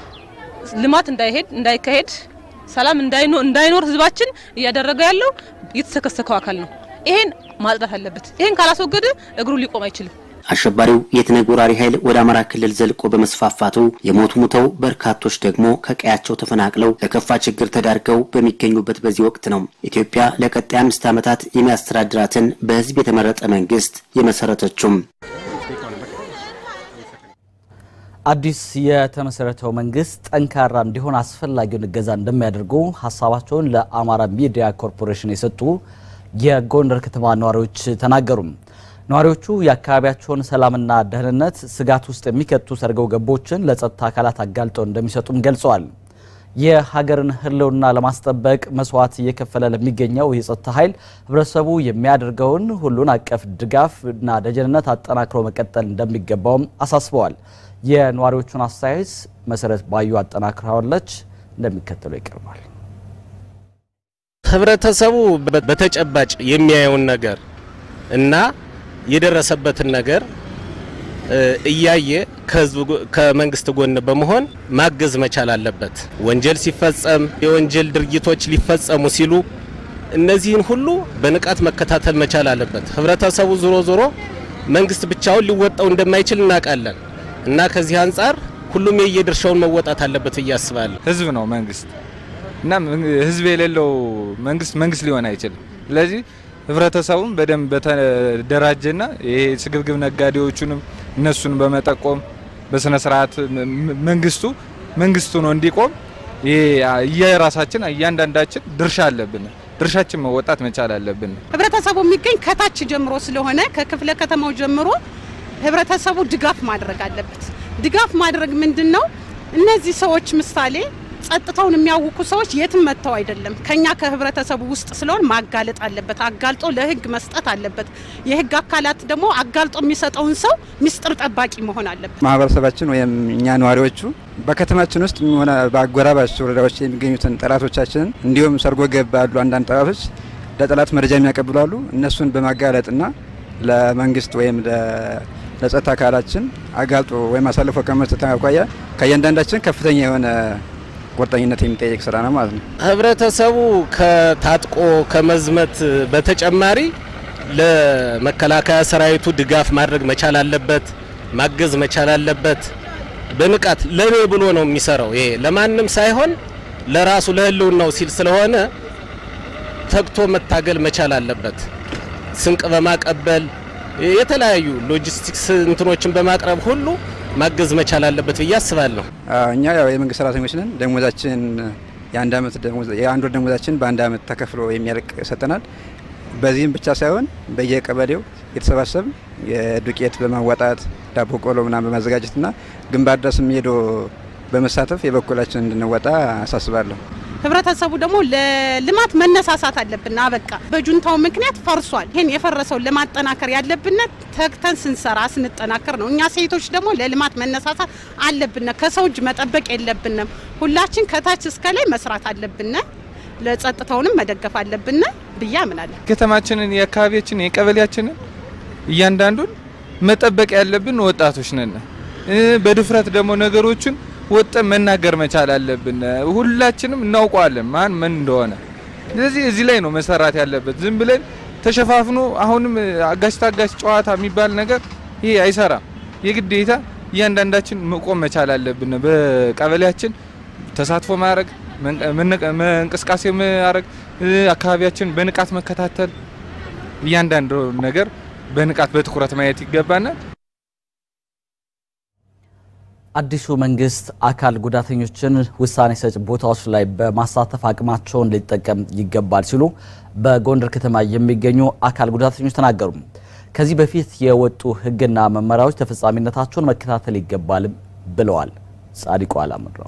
ልማት እንዳይሄድ እንዳይካሄድ ሰላም እንዳይኖር እንዳይኖር ህዝባችን እያደረገ ያለው የተሰከሰከው አካል ነው። ይሄን ማጽዳት አለበት። ይሄን ካላስወገደ እግሩ ሊቆም አይችልም። አሸባሪው የተነጎራሪ ኃይል ወደ አማራ ክልል ዘልቆ በመስፋፋቱ የሞቱ ሙተው በርካቶች ደግሞ ከቀያቸው ተፈናቅለው ለከፋ ችግር ተዳርገው በሚገኙበት በዚህ ወቅት ነው ኢትዮጵያ ለቀጣይ አምስት ዓመታት የሚያስተዳድራትን በህዝብ የተመረጠ መንግስት የመሰረተችው። አዲስ የተመሰረተው መንግስት ጠንካራ እንዲሆን አስፈላጊውን እገዛ እንደሚያደርጉ ሐሳባቸውን ለአማራ ሚዲያ ኮርፖሬሽን የሰጡ የጎንደር ከተማ ነዋሪዎች ተናገሩ። ነዋሪዎቹ የአካባቢያቸውን ሰላምና ደህንነት ስጋት ውስጥ የሚከቱ ሰርገው ገቦችን ለጸጥታ አካላት አጋልጠው እንደሚሰጡም ገልጸዋል። የሀገርን ህልውና ለማስጠበቅ መስዋዕት እየከፈለ ለሚገኘው የጸጥታ ኃይል ህብረተሰቡ የሚያደርገውን ሁሉን አቀፍ ድጋፍና ደጀንነት አጠናክሮ መቀጠል እንደሚገባውም አሳስበዋል። የነዋሪዎቹን አስተያየት መሰረት ባዩ አጠናክራለች፣ እንደሚከተለው ይቀርባል። ህብረተሰቡ በተጨባጭ የሚያየውን ነገር እና የደረሰበትን ነገር እያየ ከህዝብ ከመንግስት ጎን በመሆን ማገዝ መቻል አለበት። ወንጀል ሲፈጸም የወንጀል ድርጊቶች ሊፈጸሙ ሲሉ እነዚህን ሁሉ በንቃት መከታተል መቻል አለበት። ህብረተሰቡ ዞሮ ዞሮ መንግስት ብቻውን ሊወጣው እንደማይችል እናቃለን እና ከዚህ አንፃር ሁሉም የየድርሻውን መወጣት አለበት እያስባለሁ። ህዝብ ነው መንግስት እና ህዝብ የሌለው መንግስት መንግስት ሊሆን አይችልም። ስለዚህ ህብረተሰቡን በደንብ በተደራጀና ይሄ ስግብግብ ነጋዴዎቹንም እነሱን በመጠቆም በስነ ስርዓት መንግስቱ መንግስቱ ነው እንዲቆም የራሳችን እያንዳንዳችን ድርሻ አለብን ድርሻችን መወጣት መቻል አለብን ህብረተሰቡ የሚገኝ ከታች ጀምሮ ስለሆነ ከክፍለ ከተማው ጀምሮ ህብረተሰቡ ድጋፍ ማድረግ አለበት ድጋፍ ማድረግ ምንድነው እነዚህ ሰዎች ምሳሌ ጸጥታውን የሚያውቁ ሰዎች የትም መተው አይደለም ከኛ ከህብረተሰቡ ውስጥ ስለሆነ ማጋለጥ አለበት አጋልጦ ለህግ መስጠት አለበት የህግ አካላት ደግሞ አጋልጦ የሚሰጠውን ሰው ሚስጥር ጠባቂ መሆን አለበት ማህበረሰባችን ወይም እኛ ነዋሪዎቹ በከተማችን ውስጥ ሆነ በአጎራባች ወረዳዎች የሚገኙትን ጠላቶቻችንን እንዲሁም ሰርጎ ገብ ባሉ አንዳንድ ጠላቶች ለጠላት መረጃ የሚያቀብሉ አሉ እነሱን በማጋለጥና ለመንግስት ወይም ለጸጥታ አካላችን አጋልጦ ወይም አሳልፎ ከመስጠት አኳያ ከእያንዳንዳችን ከፍተኛ የሆነ ቁርጠኝነት የሚጠይቅ ስራ ነው ማለት ነው ህብረተሰቡ ከታጥቆ ከመዝመት በተጨማሪ ለመከላከያ ሰራዊቱ ድጋፍ ማድረግ መቻል አለበት ማገዝ መቻል አለበት በንቃት ለኔ ብሎ ነው የሚሰራው ይሄ ለማንም ሳይሆን ለራሱ ለህልውናው ሲል ስለሆነ ተግቶ መታገል መቻል አለበት ስንቅ በማቀበል የተለያዩ ሎጂስቲክስ እንትኖችን በማቅረብ ሁሉ ማገዝ መቻል አለበት በያስባለሁ እኛ ያው የመንግስት ሰራተኞች ነን ደሞዛችን የአንድ አመት ደሞዝ የአንድ ወር ደሞዛችን በአንድ አመት ተከፍሎ የሚያልቅ ሰጠናል በዚህም ብቻ ሳይሆን በየቀበሌው የተሰባሰብ የዱቄት በማዋጣት ዳቦ ቆሎ ምናምን በማዘጋጀትና ግንባር ድረስም ሄዶ በመሳተፍ የበኩላችን እንድንወጣ አሳስባለሁ ህብረተሰቡ ደግሞ ለልማት መነሳሳት አለብን አበቃ በጁንታው ምክንያት ፈርሷል ይሄን የፈረሰው ለማጠናከር ያለብን ተግተን ስንሰራ ስንጠናከር ነው እኛ ሴቶች ደግሞ ለልማት መነሳሳት አለብን ከሰው እጅ መጠበቅ የለብንም ሁላችን ከታች እስከ ላይ መስራት አለብን ለጸጥታውንም መደገፍ አለብን ብያ ምናለሁ ከተማችንን የአካባቢያችንን የቀበሌያችንን እያንዳንዱን መጠበቅ ያለብን ወጣቶች ነን በድፍረት ደግሞ ነገሮችን ወጥ መናገር መቻል አለብን ሁላችንም እናውቀዋለን ማን ምን እንደሆነ ስለዚህ እዚህ ላይ ነው መሰራት ያለበት ዝም ብለን ተሸፋፍኖ አሁንም አጋሽ ታጋሽ ጨዋታ የሚባል ነገር ይሄ አይሰራም የግዴታ እያንዳንዳችን መቆም መቻል አለብን በቀበሌያችን ተሳትፎ ማድረግ መንቀሳቀስ ማድረግ አካባቢያችን በንቃት መከታተል እያንዳንዱ ነገር በንቃት በትኩረት ማየት ይገባናል አዲሱ መንግስት አካል ጉዳተኞችን ውሳኔ ሰጭ ቦታዎች ላይ በማሳተፍ አቅማቸውን ሊጠቀም ይገባል ሲሉ በጎንደር ከተማ የሚገኙ አካል ጉዳተኞች ተናገሩ ከዚህ በፊት የወጡ ህግና መመሪያዎች ተፈጻሚነታቸውን መከታተል ይገባል ብለዋል ጻድቁ አላምረው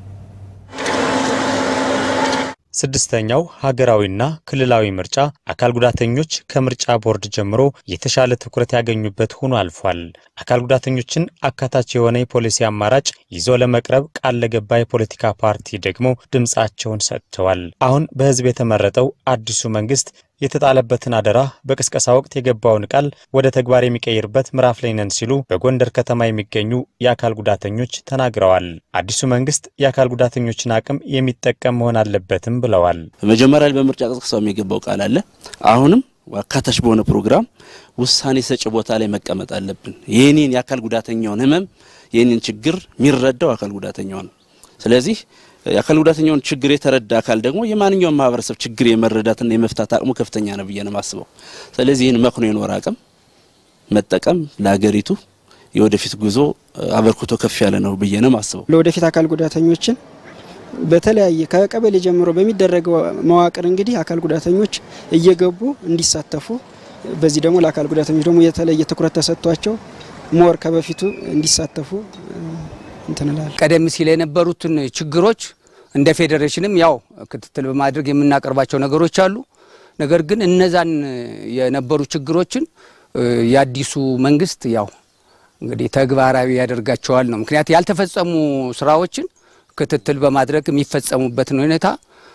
ስድስተኛው ሀገራዊና ክልላዊ ምርጫ አካል ጉዳተኞች ከምርጫ ቦርድ ጀምሮ የተሻለ ትኩረት ያገኙበት ሆኖ አልፏል። አካል ጉዳተኞችን አካታች የሆነ የፖሊሲ አማራጭ ይዞ ለመቅረብ ቃል ለገባ የፖለቲካ ፓርቲ ደግሞ ድምጻቸውን ሰጥተዋል። አሁን በህዝብ የተመረጠው አዲሱ መንግስት የተጣለበትን አደራ በቅስቀሳ ወቅት የገባውን ቃል ወደ ተግባር የሚቀይርበት ምዕራፍ ላይ ነን ሲሉ በጎንደር ከተማ የሚገኙ የአካል ጉዳተኞች ተናግረዋል። አዲሱ መንግስት የአካል ጉዳተኞችን አቅም የሚጠቀም መሆን አለበትም ብለዋል። በመጀመሪያ በምርጫ ቅስቀሳው የሚገባው ቃል አለ። አሁንም አካታች በሆነ ፕሮግራም ውሳኔ ሰጭ ቦታ ላይ መቀመጥ አለብን። የኔን የአካል ጉዳተኛውን ህመም የኔን ችግር የሚረዳው አካል ጉዳተኛው ነው። ስለዚህ የአካል ጉዳተኛውን ችግር የተረዳ አካል ደግሞ የማንኛውም ማህበረሰብ ችግር የመረዳትና የመፍታት አቅሙ ከፍተኛ ነው ብዬ ነው ማስበው። ስለዚህ ይህን መክኖ የኖር አቅም መጠቀም ለሀገሪቱ የወደፊት ጉዞ አበርክቶ ከፍ ያለ ነው ብዬ ነው ማስበው። ለወደፊት አካል ጉዳተኞችን በተለያየ ከቀበሌ ጀምሮ በሚደረገው መዋቅር እንግዲህ አካል ጉዳተኞች እየገቡ እንዲሳተፉ በዚህ ደግሞ ለአካል ጉዳተኞች ደግሞ የተለየ ትኩረት ተሰጥቷቸው ሞር ከበፊቱ እንዲሳተፉ እንተናል። ቀደም ሲል የነበሩትን ችግሮች እንደ ፌዴሬሽንም ያው ክትትል በማድረግ የምናቀርባቸው ነገሮች አሉ። ነገር ግን እነዛን የነበሩ ችግሮችን ያዲሱ መንግስት ያው እንግዲህ ተግባራዊ ያደርጋቸዋል ነው። ምክንያት ያልተፈጸሙ ስራዎችን ክትትል በማድረግ የሚፈጸሙበት ነው ሁኔታ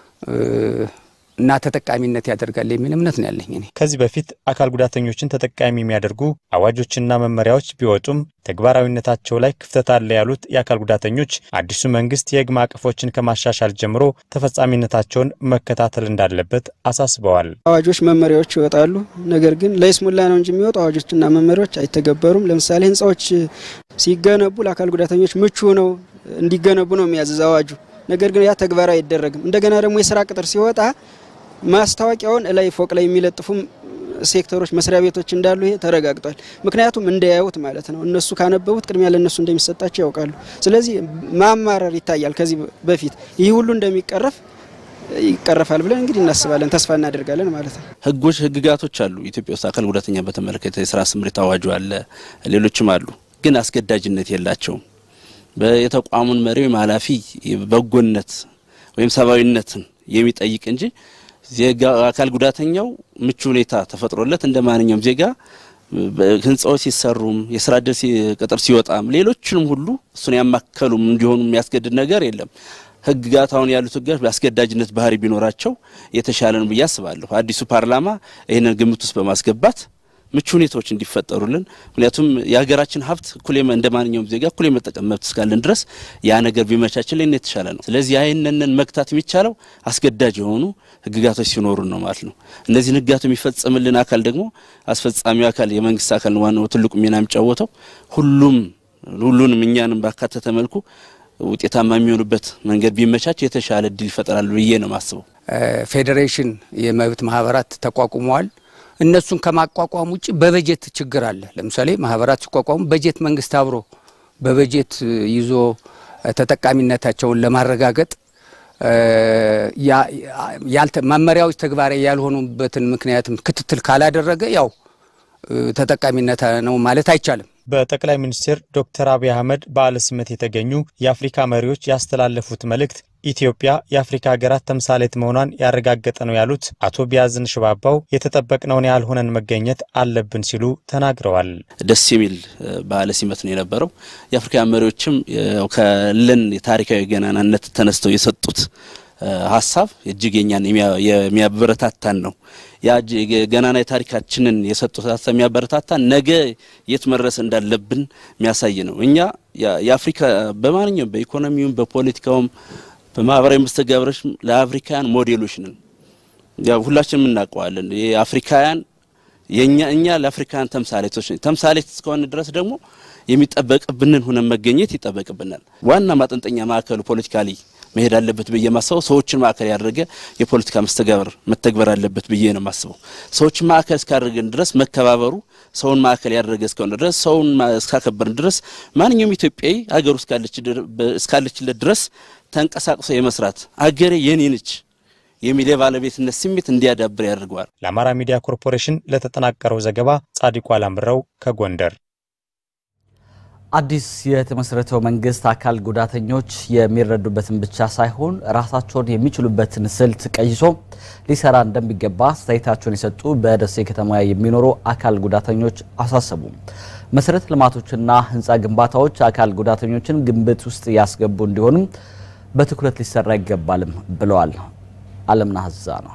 እና ተጠቃሚነት ያደርጋል የሚል እምነት ነው ያለኝ እኔ። ከዚህ በፊት አካል ጉዳተኞችን ተጠቃሚ የሚያደርጉ አዋጆችና መመሪያዎች ቢወጡም ተግባራዊነታቸው ላይ ክፍተት አለ ያሉት የአካል ጉዳተኞች አዲሱ መንግስት የህግ ማዕቀፎችን ከማሻሻል ጀምሮ ተፈጻሚነታቸውን መከታተል እንዳለበት አሳስበዋል። አዋጆች መመሪያዎች ይወጣሉ። ነገር ግን ለይስሙላ ነው እንጂ የሚወጡ አዋጆችና መመሪያዎች አይተገበሩም። ለምሳሌ ህንጻዎች ሲገነቡ ለአካል ጉዳተኞች ምቹ ነው እንዲገነቡ ነው የሚያዘው አዋጁ። ነገር ግን ያ ተግባራዊ አይደረግም። እንደገና ደግሞ የሥራ ቅጥር ሲወጣ ማስታወቂያውን ላይ ፎቅ ላይ የሚለጥፉም ሴክተሮች መስሪያ ቤቶች እንዳሉ ይሄ ተረጋግጧል። ምክንያቱም እንዳያዩት ማለት ነው እነሱ ካነበቡት ቅድሚያ ለነሱ እንደሚሰጣቸው ያውቃሉ። ስለዚህ ማማረር ይታያል ከዚህ በፊት ይህ ሁሉ እንደሚቀረፍ ይቀረፋል ብለን እንግዲህ እናስባለን ተስፋ እናደርጋለን ማለት ነው። ህጎች ህግጋቶች አሉ ኢትዮጵያ ውስጥ አካል ጉዳተኛ በተመለከተ የሥራ ስምሪት አዋጁ አለ ሌሎችም አሉ ግን አስገዳጅነት የላቸውም። በየተቋሙን መሪው ማላፊ በጎነት ወይም ሰባዊነትን የሚጠይቅ እንጂ ዜጋ አካል ጉዳተኛው ምቹ ሁኔታ ተፈጥሮለት እንደማንኛውም ዜጋ ህንጻዎች ሲሰሩም የሥራ ዕድል ቅጥር ሲወጣም ሌሎችንም ሁሉ እሱን ያማከሉም እንዲሆኑ የሚያስገድድ ነገር የለም። ህግጋታውን ያሉት ህግጋት በአስገዳጅነት ባህሪ ቢኖራቸው የተሻለ ነው ብዬ አስባለሁ። አዲሱ ፓርላማ ይሄንን ግምት ውስጥ በማስገባት ምቹ ሁኔታዎች እንዲፈጠሩልን ምክንያቱም የሀገራችን ሀብት ኩሌም እንደማንኛውም ዜጋ ኩሌም መጠቀም መብት እስካለን ድረስ ያ ነገር ቢመቻችልን የተሻለ ነው። ስለዚህ አይነንን መክታት የሚቻለው አስገዳጅ የሆኑ ህግጋቶች ሲኖሩ ነው ማለት ነው። እነዚህ ህግጋት የሚፈጸምልን አካል ደግሞ አስፈጻሚው አካል የመንግስት አካል ዋናው ትልቁ ሚና የሚጫወተው ሁሉም ሁሉንም እኛንም ባካተተ መልኩ ውጤታማ የሚሆኑበት መንገድ ቢመቻች የተሻለ ድል ይፈጠራል ብዬ ነው ማስበው። ፌዴሬሽን የመብት ማህበራት ተቋቁመዋል። እነሱን ከማቋቋም ውጪ በበጀት ችግር አለ። ለምሳሌ ማህበራት ሲቋቋሙ በጀት መንግስት አብሮ በበጀት ይዞ ተጠቃሚነታቸውን ለማረጋገጥ ያልተ መመሪያዎች ተግባራዊ ያልሆኑበትን ምክንያትም ክትትል ካላደረገ ያው ተጠቃሚነት ነው ማለት አይቻልም። በጠቅላይ ሚኒስትር ዶክተር አብይ አህመድ በዓለ ሲመት የተገኙ የአፍሪካ መሪዎች ያስተላለፉት መልእክት ኢትዮጵያ የአፍሪካ ሀገራት ተምሳሌት መሆኗን ያረጋገጠ ነው ያሉት አቶ ቢያዝን ሽባባው የተጠበቅነውን ያህል ሆነን መገኘት አለብን ሲሉ ተናግረዋል። ደስ የሚል በዓለ ሲመት ነው የነበረው። የአፍሪካ መሪዎችም ከለን የታሪካዊ ገናናነት ተነስተው የሰጡት ሐሳብ እጅግ የኛን የሚያበረታታን ነው። ያ ገናና ታሪካችንን የሰጡት ሐሳብ የሚያበረታታን ነገ የት መድረስ እንዳለብን የሚያሳይ ነው። እኛ የአፍሪካ በማንኛውም በኢኮኖሚውም በፖለቲካውም በማህበራዊ መስተጋብሮች ለአፍሪካውያን ሞዴሎች ነን። ያው ሁላችንም እናውቀዋለን። የአፍሪካውያን የኛ እኛ ለአፍሪካውያን ተምሳሌቶች ነን። ተምሳሌት እስከሆነ ድረስ ደግሞ የሚጠበቅብንን ሆነን መገኘት ይጠበቅብናል። ዋና ማጠንጠኛ ማዕከሉ ፖለቲካሊ መሄድ አለበት ብዬ ማስበው ሰዎችን ማዕከል ያደረገ የፖለቲካ መስተጋብር መተግበር አለበት ብዬ ነው ማስበው። ሰዎችን ማዕከል እስካደረገን ድረስ መከባበሩ ሰውን ማዕከል ያደረገ እስከሆነ ድረስ ሰውን እስካከበርን ድረስ ማንኛውም ኢትዮጵያዊ አገሩ እስካለችለት ድረስ ተንቀሳቅሶ የመስራት አገሬ የኔ ነች የሚል ባለቤትነት ስሜት እንዲያዳብር ያደርጋል። ለአማራ ሚዲያ ኮርፖሬሽን ለተጠናቀረው ዘገባ ጻድቁ አላምረው ከጎንደር። አዲስ የተመሰረተው መንግስት አካል ጉዳተኞች የሚረዱበትን ብቻ ሳይሆን ራሳቸውን የሚችሉበትን ስልት ቀይሶ ሊሰራ እንደሚገባ አስተያየታቸውን የሰጡ በደሴ ከተማ የሚኖሩ አካል ጉዳተኞች አሳሰቡ። መሰረተ ልማቶችና ህንጻ ግንባታዎች አካል ጉዳተኞችን ግንብት ውስጥ ያስገቡ እንዲሆኑ በትኩረት ሊሰራ ይገባልም ብለዋል። አለምና ሀዛ ነው።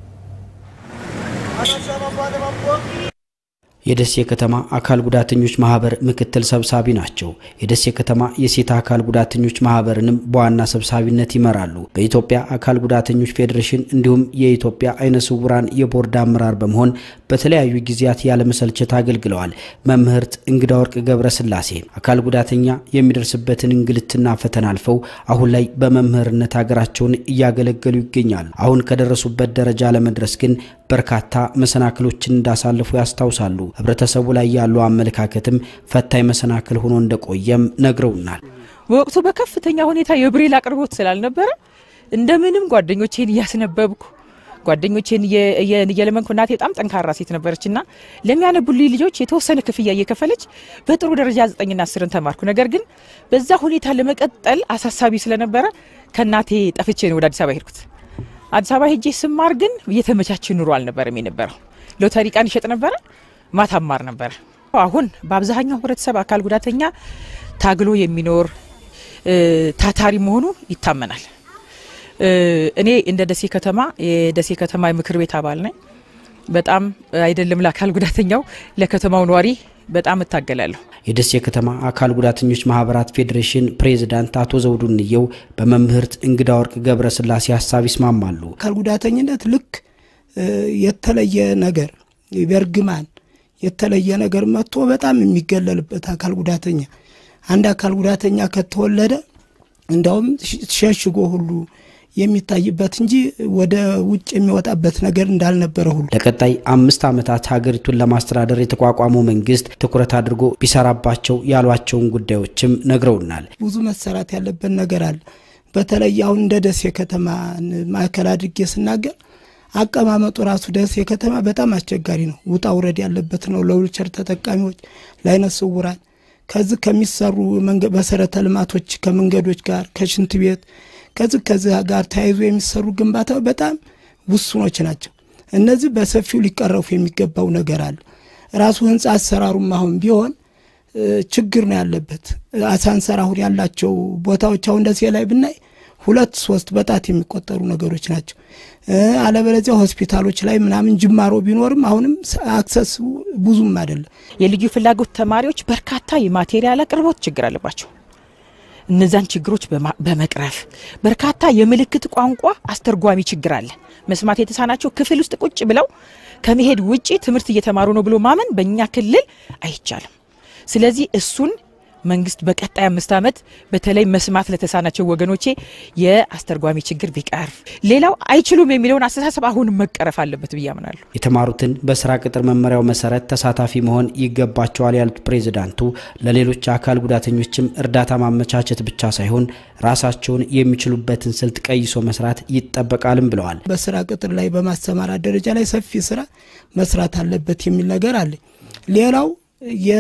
የደሴ ከተማ አካል ጉዳተኞች ማህበር ምክትል ሰብሳቢ ናቸው። የደሴ ከተማ የሴት አካል ጉዳተኞች ማህበርንም በዋና ሰብሳቢነት ይመራሉ። በኢትዮጵያ አካል ጉዳተኞች ፌዴሬሽን እንዲሁም የኢትዮጵያ አይነ ስውራን የቦርድ አመራር በመሆን በተለያዩ ጊዜያት ያለ መሰልቸት አገልግለዋል። መምህርት እንግዳ ወርቅ ገብረስላሴ አካል ጉዳተኛ የሚደርስበትን እንግልትና ፈተና አልፈው አሁን ላይ በመምህርነት ሀገራቸውን እያገለገሉ ይገኛሉ። አሁን ከደረሱበት ደረጃ ለመድረስ ግን በርካታ መሰናክሎችን እንዳሳለፉ ያስታውሳሉ። ህብረተሰቡ ላይ ያለው አመለካከትም ፈታኝ መሰናክል ሆኖ እንደቆየም ነግረውናል። ወቅቱ በከፍተኛ ሁኔታ የብሬል አቅርቦት ስላልነበረ እንደምንም ጓደኞቼን ያስነበብኩ ጓደኞቼን የየለመንኩ እናቴ በጣም ጠንካራ ሴት ነበርችና ለሚያነቡልኝ ልጆች የተወሰነ ክፍያ እየከፈለች በጥሩ ደረጃ ዘጠኝ እና አስር ተማርኩ። ነገር ግን በዛ ሁኔታ ለመቀጠል አሳሳቢ ስለነበረ ከናቴ ጠፍቼ ነው ወደ አዲስ አበባ ሄድኩት። አዲስ አበባ ሄጄ ስማር ግን የተመቻቸ ኑሮ አልነበረም የነበረው። ሎተሪ ቃን ይሸጥ ነበር፣ ማታማር ነበር። አሁን በአብዛኛው ህብረተሰብ አካል ጉዳተኛ ታግሎ የሚኖር ታታሪ መሆኑ ይታመናል። እኔ እንደ ደሴ ከተማ የደሴ ከተማ ምክር ቤት አባል ነኝ። በጣም አይደለም ለአካል ጉዳተኛው ለከተማው ኗሪ በጣም እታገላለሁ። የደሴ ከተማ አካል ጉዳተኞች ማህበራት ፌዴሬሽን ፕሬዝዳንት አቶ ዘውዱንየው በመምህርት እንግዳ ወርቅ ገብረስላሴ ሐሳብ ይስማማሉ። አካል ጉዳተኝነት ልክ የተለየ ነገር ይበርግማን የተለየ ነገር መጥቶ በጣም የሚገለልበት አካል ጉዳተኛ አንድ አካል ጉዳተኛ ከተወለደ እንደውም ሸሽጎ ሁሉ የሚታይበት እንጂ ወደ ውጭ የሚወጣበት ነገር እንዳልነበረ ሁሉ ለቀጣይ አምስት ዓመታት ሀገሪቱን ለማስተዳደር የተቋቋመው መንግስት ትኩረት አድርጎ ቢሰራባቸው ያሏቸውን ጉዳዮችም ነግረውናል። ብዙ መሰራት ያለበት ነገር አለ። በተለይ አሁን እንደ ደሴ ከተማ ማዕከል አድርጌ ስናገር አቀማመጡ ራሱ ደሴ ከተማ በጣም አስቸጋሪ ነው። ውጣ ውረድ ያለበት ነው ለዊልቸር ተጠቃሚዎች ለዓይነ ስውራን ከዚህ ከሚሰሩ መሰረተ ልማቶች ከመንገዶች ጋር ከሽንት ቤት ከዚህ ከዚህ ጋር ተያይዞ የሚሰሩ ግንባታው በጣም ውስኖች ናቸው። እነዚህ በሰፊው ሊቀረፉ የሚገባው ነገር አለ። ራሱ ህንጻ አሰራሩም አሁን ቢሆን ችግር ነው ያለበት። አሳንሰር አሁን ያላቸው ቦታዎች አሁን ደሴ ላይ ብናይ ሁለት ሶስት በጣት የሚቆጠሩ ነገሮች ናቸው። አለበለዚያ ሆስፒታሎች ላይ ምናምን ጅማሮ ቢኖርም አሁንም አክሰስ ብዙም አይደለም። የልዩ ፍላጎት ተማሪዎች በርካታ የማቴሪያል አቅርቦት ችግር አለባቸው። እነዛን ችግሮች በመቅረፍ በርካታ የምልክት ቋንቋ አስተርጓሚ ችግር አለ። መስማት የተሳናቸው ክፍል ውስጥ ቁጭ ብለው ከመሄድ ውጪ ትምህርት እየተማሩ ነው ብሎ ማመን በእኛ ክልል አይቻልም። ስለዚህ እሱን መንግስት በቀጣይ አምስት ዓመት በተለይ መስማት ለተሳናቸው ወገኖቼ የአስተርጓሚ ችግር ቢቀርፍ ሌላው አይችሉም የሚለውን አስተሳሰብ አሁን መቀረፍ አለበት ብያምናለሁ። የተማሩትን በስራ ቅጥር መመሪያው መሰረት ተሳታፊ መሆን ይገባቸዋል ያሉት ፕሬዝዳንቱ ለሌሎች አካል ጉዳተኞችም እርዳታ ማመቻቸት ብቻ ሳይሆን ራሳቸውን የሚችሉበትን ስልት ቀይሶ መስራት ይጠበቃልም ብለዋል። በስራ ቅጥር ላይ በማስተማራት ደረጃ ላይ ሰፊ ስራ መስራት አለበት የሚል ነገር አለ። ሌላው የ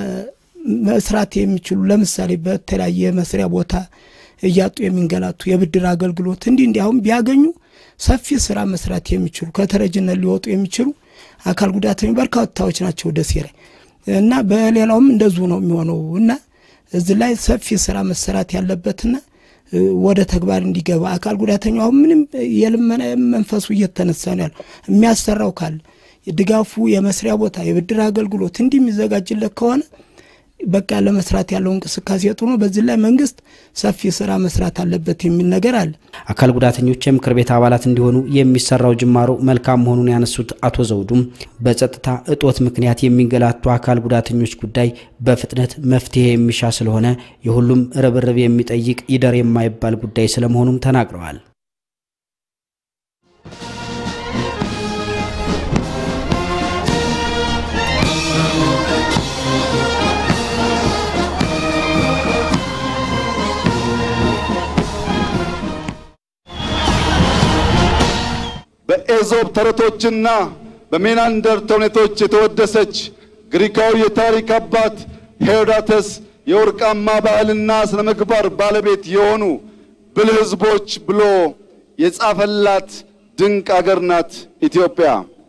መስራት የሚችሉ ለምሳሌ በተለያየ መስሪያ ቦታ እያጡ የሚንገላቱ የብድር አገልግሎት እንዲ እንዲያውም ቢያገኙ ሰፊ ስራ መስራት የሚችሉ ከተረጅነት ሊወጡ የሚችሉ አካል ጉዳተኞች በርካታዎች ናቸው ደሴ ላይ እና በሌላውም እንደዚሁ ነው የሚሆነው እና እዚህ ላይ ሰፊ ስራ መስራት ያለበትና ወደ ተግባር እንዲገባ አካል ጉዳተኛው ምንም የልመና መንፈሱ እየተነሳ ነው ያለው የሚያሰራው ካለ ድጋፉ የመስሪያ ቦታ የብድር አገልግሎት እንዲ የሚዘጋጅለት ከሆነ በቃ ለመስራት ያለው እንቅስቃሴ ጥሩ ነው። በዚህ ላይ መንግስት ሰፊ ስራ መስራት አለበት የሚል ነገር አለ። አካል ጉዳተኞች የምክር ቤት አባላት እንዲሆኑ የሚሰራው ጅማሮ መልካም መሆኑን ያነሱት አቶ ዘውዱም በጸጥታ እጦት ምክንያት የሚንገላቱ አካል ጉዳተኞች ጉዳይ በፍጥነት መፍትሄ የሚሻ ስለሆነ የሁሉም ርብርብ የሚጠይቅ ይደር የማይባል ጉዳይ ስለመሆኑም ተናግረዋል። በኤዞፕ ተረቶችና በሜናንደር ተውኔቶች የተወደሰች ግሪካዊ የታሪክ አባት ሄሮዳተስ የወርቃማ ባህልና ስነ ምግባር ባለቤት የሆኑ ብልህ ህዝቦች ብሎ የጻፈላት ድንቅ አገር ናት ኢትዮጵያ።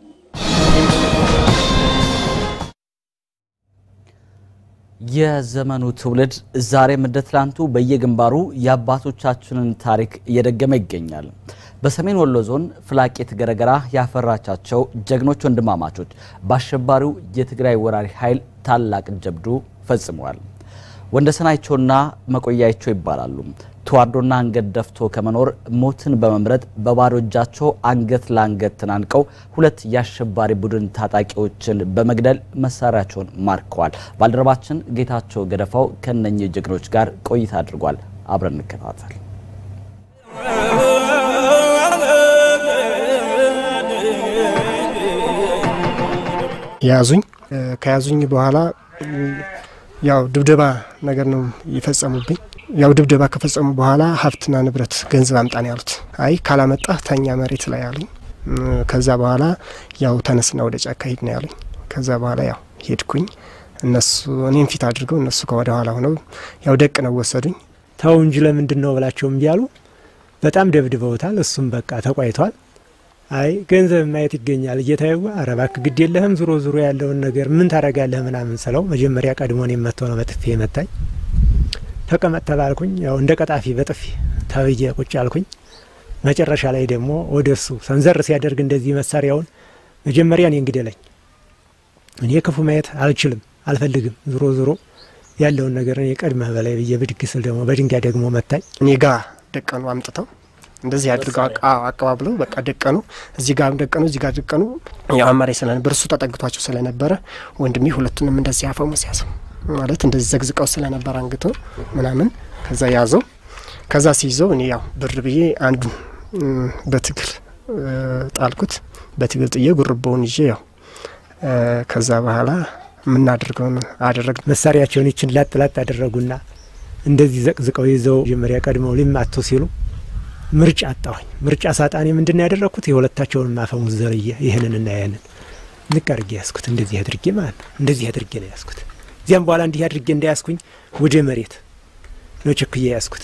የዘመኑ ትውልድ ዛሬም እንደ ትላንቱ በየግንባሩ የአባቶቻችንን ታሪክ እየደገመ ይገኛል። በሰሜን ወሎ ዞን ፍላቄት ገረገራ ያፈራቻቸው ጀግኖች ወንድማማቾች በአሸባሪው የትግራይ ወራሪ ኃይል ታላቅ ጀብዱ ፈጽመዋል። ወንደሰናይቾና መቆያይቾ ይባላሉ። ተዋርዶና አንገት ደፍቶ ከመኖር ሞትን በመምረጥ በባዶ እጃቸው አንገት ለአንገት ተናንቀው ሁለት የአሸባሪ ቡድን ታጣቂዎችን በመግደል መሳሪያቸውን ማርከዋል። ባልደረባችን ጌታቸው ገደፋው ከነኚህ ጀግኖች ጋር ቆይታ አድርጓል። አብረን እንከታተል። ያዙኝ ከያዙኝ በኋላ ያው ድብደባ ነገር ነው ይፈጸሙብኝ። ያው ድብደባ ከፈጸሙ በኋላ ሀብትና ንብረት ገንዘብ አምጣን ያሉት አይ ካላመጣ ተኛ መሬት ላይ ያሉኝ። ከዛ በኋላ ያው ተነስና ወደ ጫካ ሄድ ነው ያሉኝ። ከዛ በኋላ ያው ሄድኩኝ። እነሱ እኔን ፊት አድርገው እነሱ ከወደ ኋላ ሆነው ያው ደቅ ነው ወሰዱኝ። ታው እንጂ ለምንድን ነው ብላቸው እንዲያሉ በጣም ደብድበውታል። እሱም በቃ ተቋይቷል። አይ ገንዘብ ማየት ይገኛል እየታየው አረባክ ግድ የለህም ዙሮ ዙሮ ያለውን ነገር ምን ታረጋለህ ምናምን ሰለው መጀመሪያ ቀድሞን የመተው ነው በጥፊ የመታኝ። ተቀመጥ ተባልኩኝ። ያው እንደ ቀጣፊ በጥፊ ታብዬ ቁጭ አልኩኝ። መጨረሻ ላይ ደግሞ ወደሱ ሰንዘር ሲያደርግ እንደዚህ መሳሪያውን መጀመሪያ እኔ እንግደለኝ እኔ ክፉ ማየት አልችልም አልፈልግም ዙሮ ዙሮ ያለውን ነገር እኔ ቀድመህ በላይ ብዬ ብድግ ስል ደግሞ በድንጋይ ደግሞ መታኝ። እኔ ጋር ደቀኑ አምጥተው እንደዚህ አድርገው አቀባብለው በቃ ደቀኑ። እዚህ ጋር ደቀኑ እዚህ ጋር ደቀኑ። ያው አማራ ስለነበር እሱ ተጠግቷቸው ስለነበረ ወንድሜ ሁለቱንም እንደዚህ አፈሙስ ያዘው ማለት እንደዚህ ዘግዝቀው ስለነበር አንግቶ ምናምን ከዛ ያዘው። ከዛ ሲይዘው እኔ ያው ብር ብዬ አንዱ በትግል ጣልኩት በትግል ጥዬ ጉርቦውን ይዤ ያው ከዛ በኋላ ምን አድርገውን አደረግ መሳሪያቸውን ይችን ላጥ ላጥ አደረጉና እንደዚህ ዘቅዝቀው ይዘው ጀመሪያ ቀድመው ሊማቱ ሲሉ ምርጫ አጣሁኝ ምርጫ ሳጣኔ ምንድነው ያደረኩት የሁለታቸውን ማፈሙዝ ዘርዬ ይሄንንና ያንን ንቀርጌ ያስኩት እንደዚህ አድርጌ ማለት እንደዚህ አድርጌ ነው ያስኩት ዚያም በኋላ እንዲህ አድርጌ እንዳያስኩኝ ወደ መሬት ነው ቸክዬ ያስኩት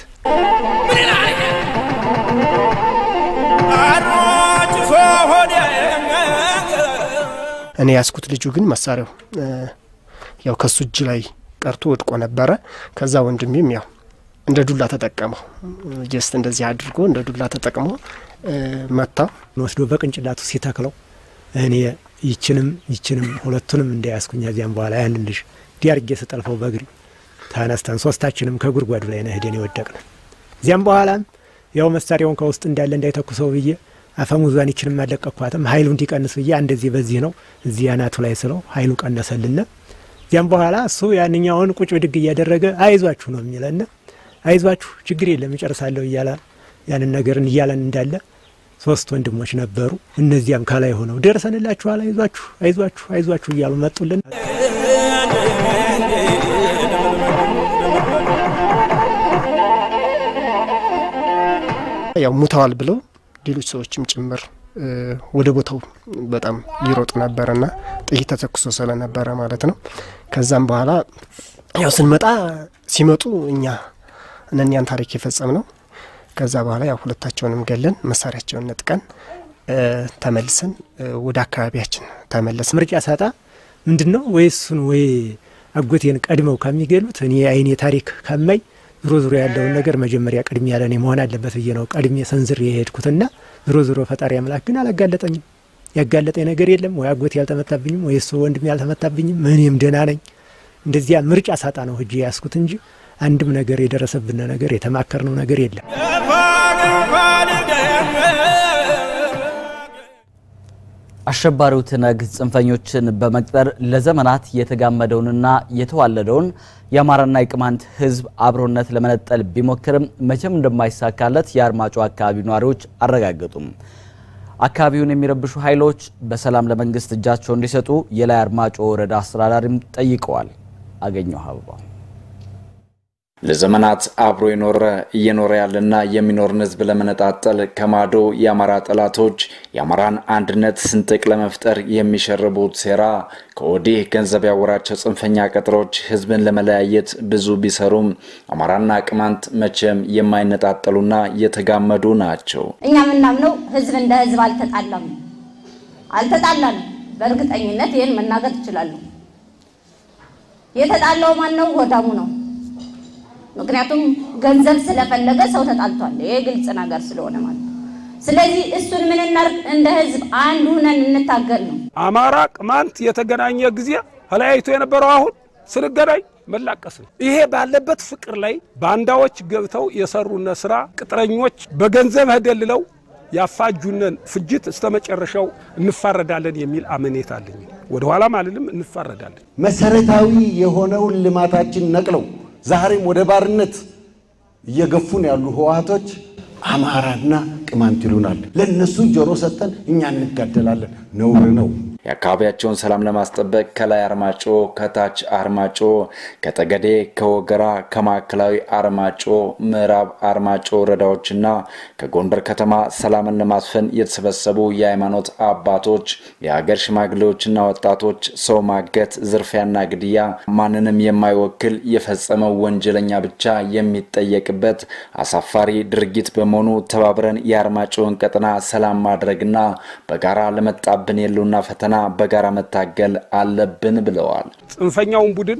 እኔ ያስኩት ልጁ ግን መሳሪያው ያው ከሱ እጅ ላይ ቀርቶ ወድቆ ነበር ከዛ ወንድሜም ያው እንደ ዱላ ተጠቀመው ጀስት እንደዚህ አድርጎ እንደ ዱላ ተጠቅሞ መታ ወስዶ በቅንጭላቱ ሲተክለው እኔ ይችንም ይችንም ሁለቱንም እንዳያስኩኝ ያዚያን በኋላ ያንን ልጅ ዲያርጌ ሰጠልፈው በእግሪ ታነስተን ሶስታችንም ከጉርጓዱ ላይ ነው ሄደን ይወደቅን ዚያም በኋላ ያው መሳሪያውን ከውስጥ እንዳለ እንዳይተኩሰው ብዬ አፈሙዟን ይችንም አለቀኳትም ኃይሉ እንዲቀንስ ብዬ እንደዚህ በዚህ ነው እዚህ ያናቱ ላይ ስለው ኃይሉ ቀነሰልና ዚያም በኋላ እሱ ያንኛውን ቁጭ ብድግ እያደረገ አይዟችሁ ነው የሚለና አይዟችሁ ችግር የለም ይጨርሳለሁ ይያላ ያንን ነገርን ይያላን እንዳለ ሶስት ወንድሞች ነበሩ እነዚያም ካላይ ሆነው ደርሰንላችኋል አይዟችሁ አይዟችሁ አይዟችሁ ይያሉ መጡልን ያው ሙታዋል ብለው ሌሎች ሰዎችም ጭምር ወደ ቦታው በጣም ይሮጥ ነበርና ጥይት ተተኩሶ ስለነበረ ማለት ነው ከዛም በኋላ ያው ስንመጣ ሲመጡ እኛ እነኛን ታሪክ የፈጸም ነው ከዛ በኋላ ያው ሁለታቸውንም ገለን መሳሪያቸውን ነጥቀን ተመልሰን ወደ አካባቢያችን ተመለስን ምርጫ ሳጣ ምንድነው ወይሱን ወይ አጎቴን ቀድመው ከሚገሉት እኔ አይኔ ታሪክ ከማይ ዝሮ ዝሮ ያለውን ነገር መጀመሪያ ቀድሜ ያለኔ መሆን አለበት ብዬ ነው ቀድሜ ሰንዝር የሄድኩትና ዝሮ ዝሮ ፈጣሪ አምላክ ግን አላጋለጠኝም ያጋለጠኝ ነገር የለም ወይ አጎቴ ያልተመታብኝም ወይ እሱ ወንድም ያልተመታብኝም እኔም ደህና ነኝ እንደዚያ ምርጫ ሳጣ ነው እጄ ያስኩት እንጂ አንድም ነገር የደረሰብን ነገር የተማከርነው ነገር የለም አሸባሪው ትነግ ጽንፈኞችን በመቅጠር ለዘመናት የተጋመደውንና የተዋለደውን የአማራና የቅማንት ህዝብ አብሮነት ለመነጠል ቢሞክርም መቼም እንደማይሳካለት የአርማጮ አካባቢ ነዋሪዎች አረጋገጡም አካባቢውን የሚረብሹ ኃይሎች በሰላም ለመንግስት እጃቸውን እንዲሰጡ የላይ አርማጮ ወረዳ አስተዳዳሪም ጠይቀዋል አገኘው ሀብባ ለዘመናት አብሮ ይኖር እየኖር ያለና የሚኖር ህዝብ ለመነጣጠል ከማዶ የአማራ ጠላቶች የአማራን አንድነት ስንጥቅ ለመፍጠር የሚሸርቡት ሴራ ከወዲህ ገንዘብ ያወራቸው ጽንፈኛ ቀጥሮች ህዝብን ለመለያየት ብዙ ቢሰሩም አማራና ቅማንት መቼም የማይነጣጠሉና የተጋመዱ ናቸው እኛ ምናምነው ህዝብ እንደ ህዝብ አልተጣላም አልተጣላም በእርግጠኝነት ይሄን መናገር ይችላል የተጣላው ማን ነው ወዳሙ ነው ምክንያቱም ገንዘብ ስለፈለገ ሰው ተጣልቷል ይሄ ግልጽ ነገር ስለሆነ ማለት ስለዚህ እሱን ምን እናርግ እንደ ህዝብ አንድ ሆነን እንታገል ነው አማራ ቅማንት የተገናኘ ጊዜ ሀላይቶ የነበረው አሁን ስለገናኝ መላቀስ ይሄ ባለበት ፍቅር ላይ ባንዳዎች ገብተው የሰሩነ ስራ ቅጥረኞች በገንዘብ ሄደልለው ያፋጁነን ፍጅት እስተመጨረሻው እንፋረዳለን የሚል አመኔታ አለኝ ወደ ኋላ ማለልም እንፋረዳለን መሰረታዊ የሆነውን ልማታችን ነቅለው ዛሬም ወደ ባርነት እየገፉን ያሉ ህዋቶች አማራና ቅማንት ይሉናል ለነሱ ጆሮ ሰጠን እኛ እንጋደላለን ነውር ነው የአካባቢያቸውን ሰላም ለማስጠበቅ ከላይ አርማጮ ከታች አርማጮ ከጠገዴ ከወገራ ከማዕከላዊ አርማጮ ምዕራብ አርማጮ ወረዳዎችና ከጎንደር ከተማ ሰላምን ለማስፈን የተሰበሰቡ የሃይማኖት አባቶች የሀገር ሽማግሌዎችና ወጣቶች ሰው ማገት ዝርፊያና ግድያ ማንንም የማይወክል የፈጸመው ወንጀለኛ ብቻ የሚጠየቅበት አሳፋሪ ድርጊት በመሆኑ ተባብረን የአርማጮን ቀጠና ሰላም ማድረግና በጋራ ለመጣብን የሉና ፈተና በጋራ መታገል አለብን ብለዋል ጽንፈኛውን ቡድን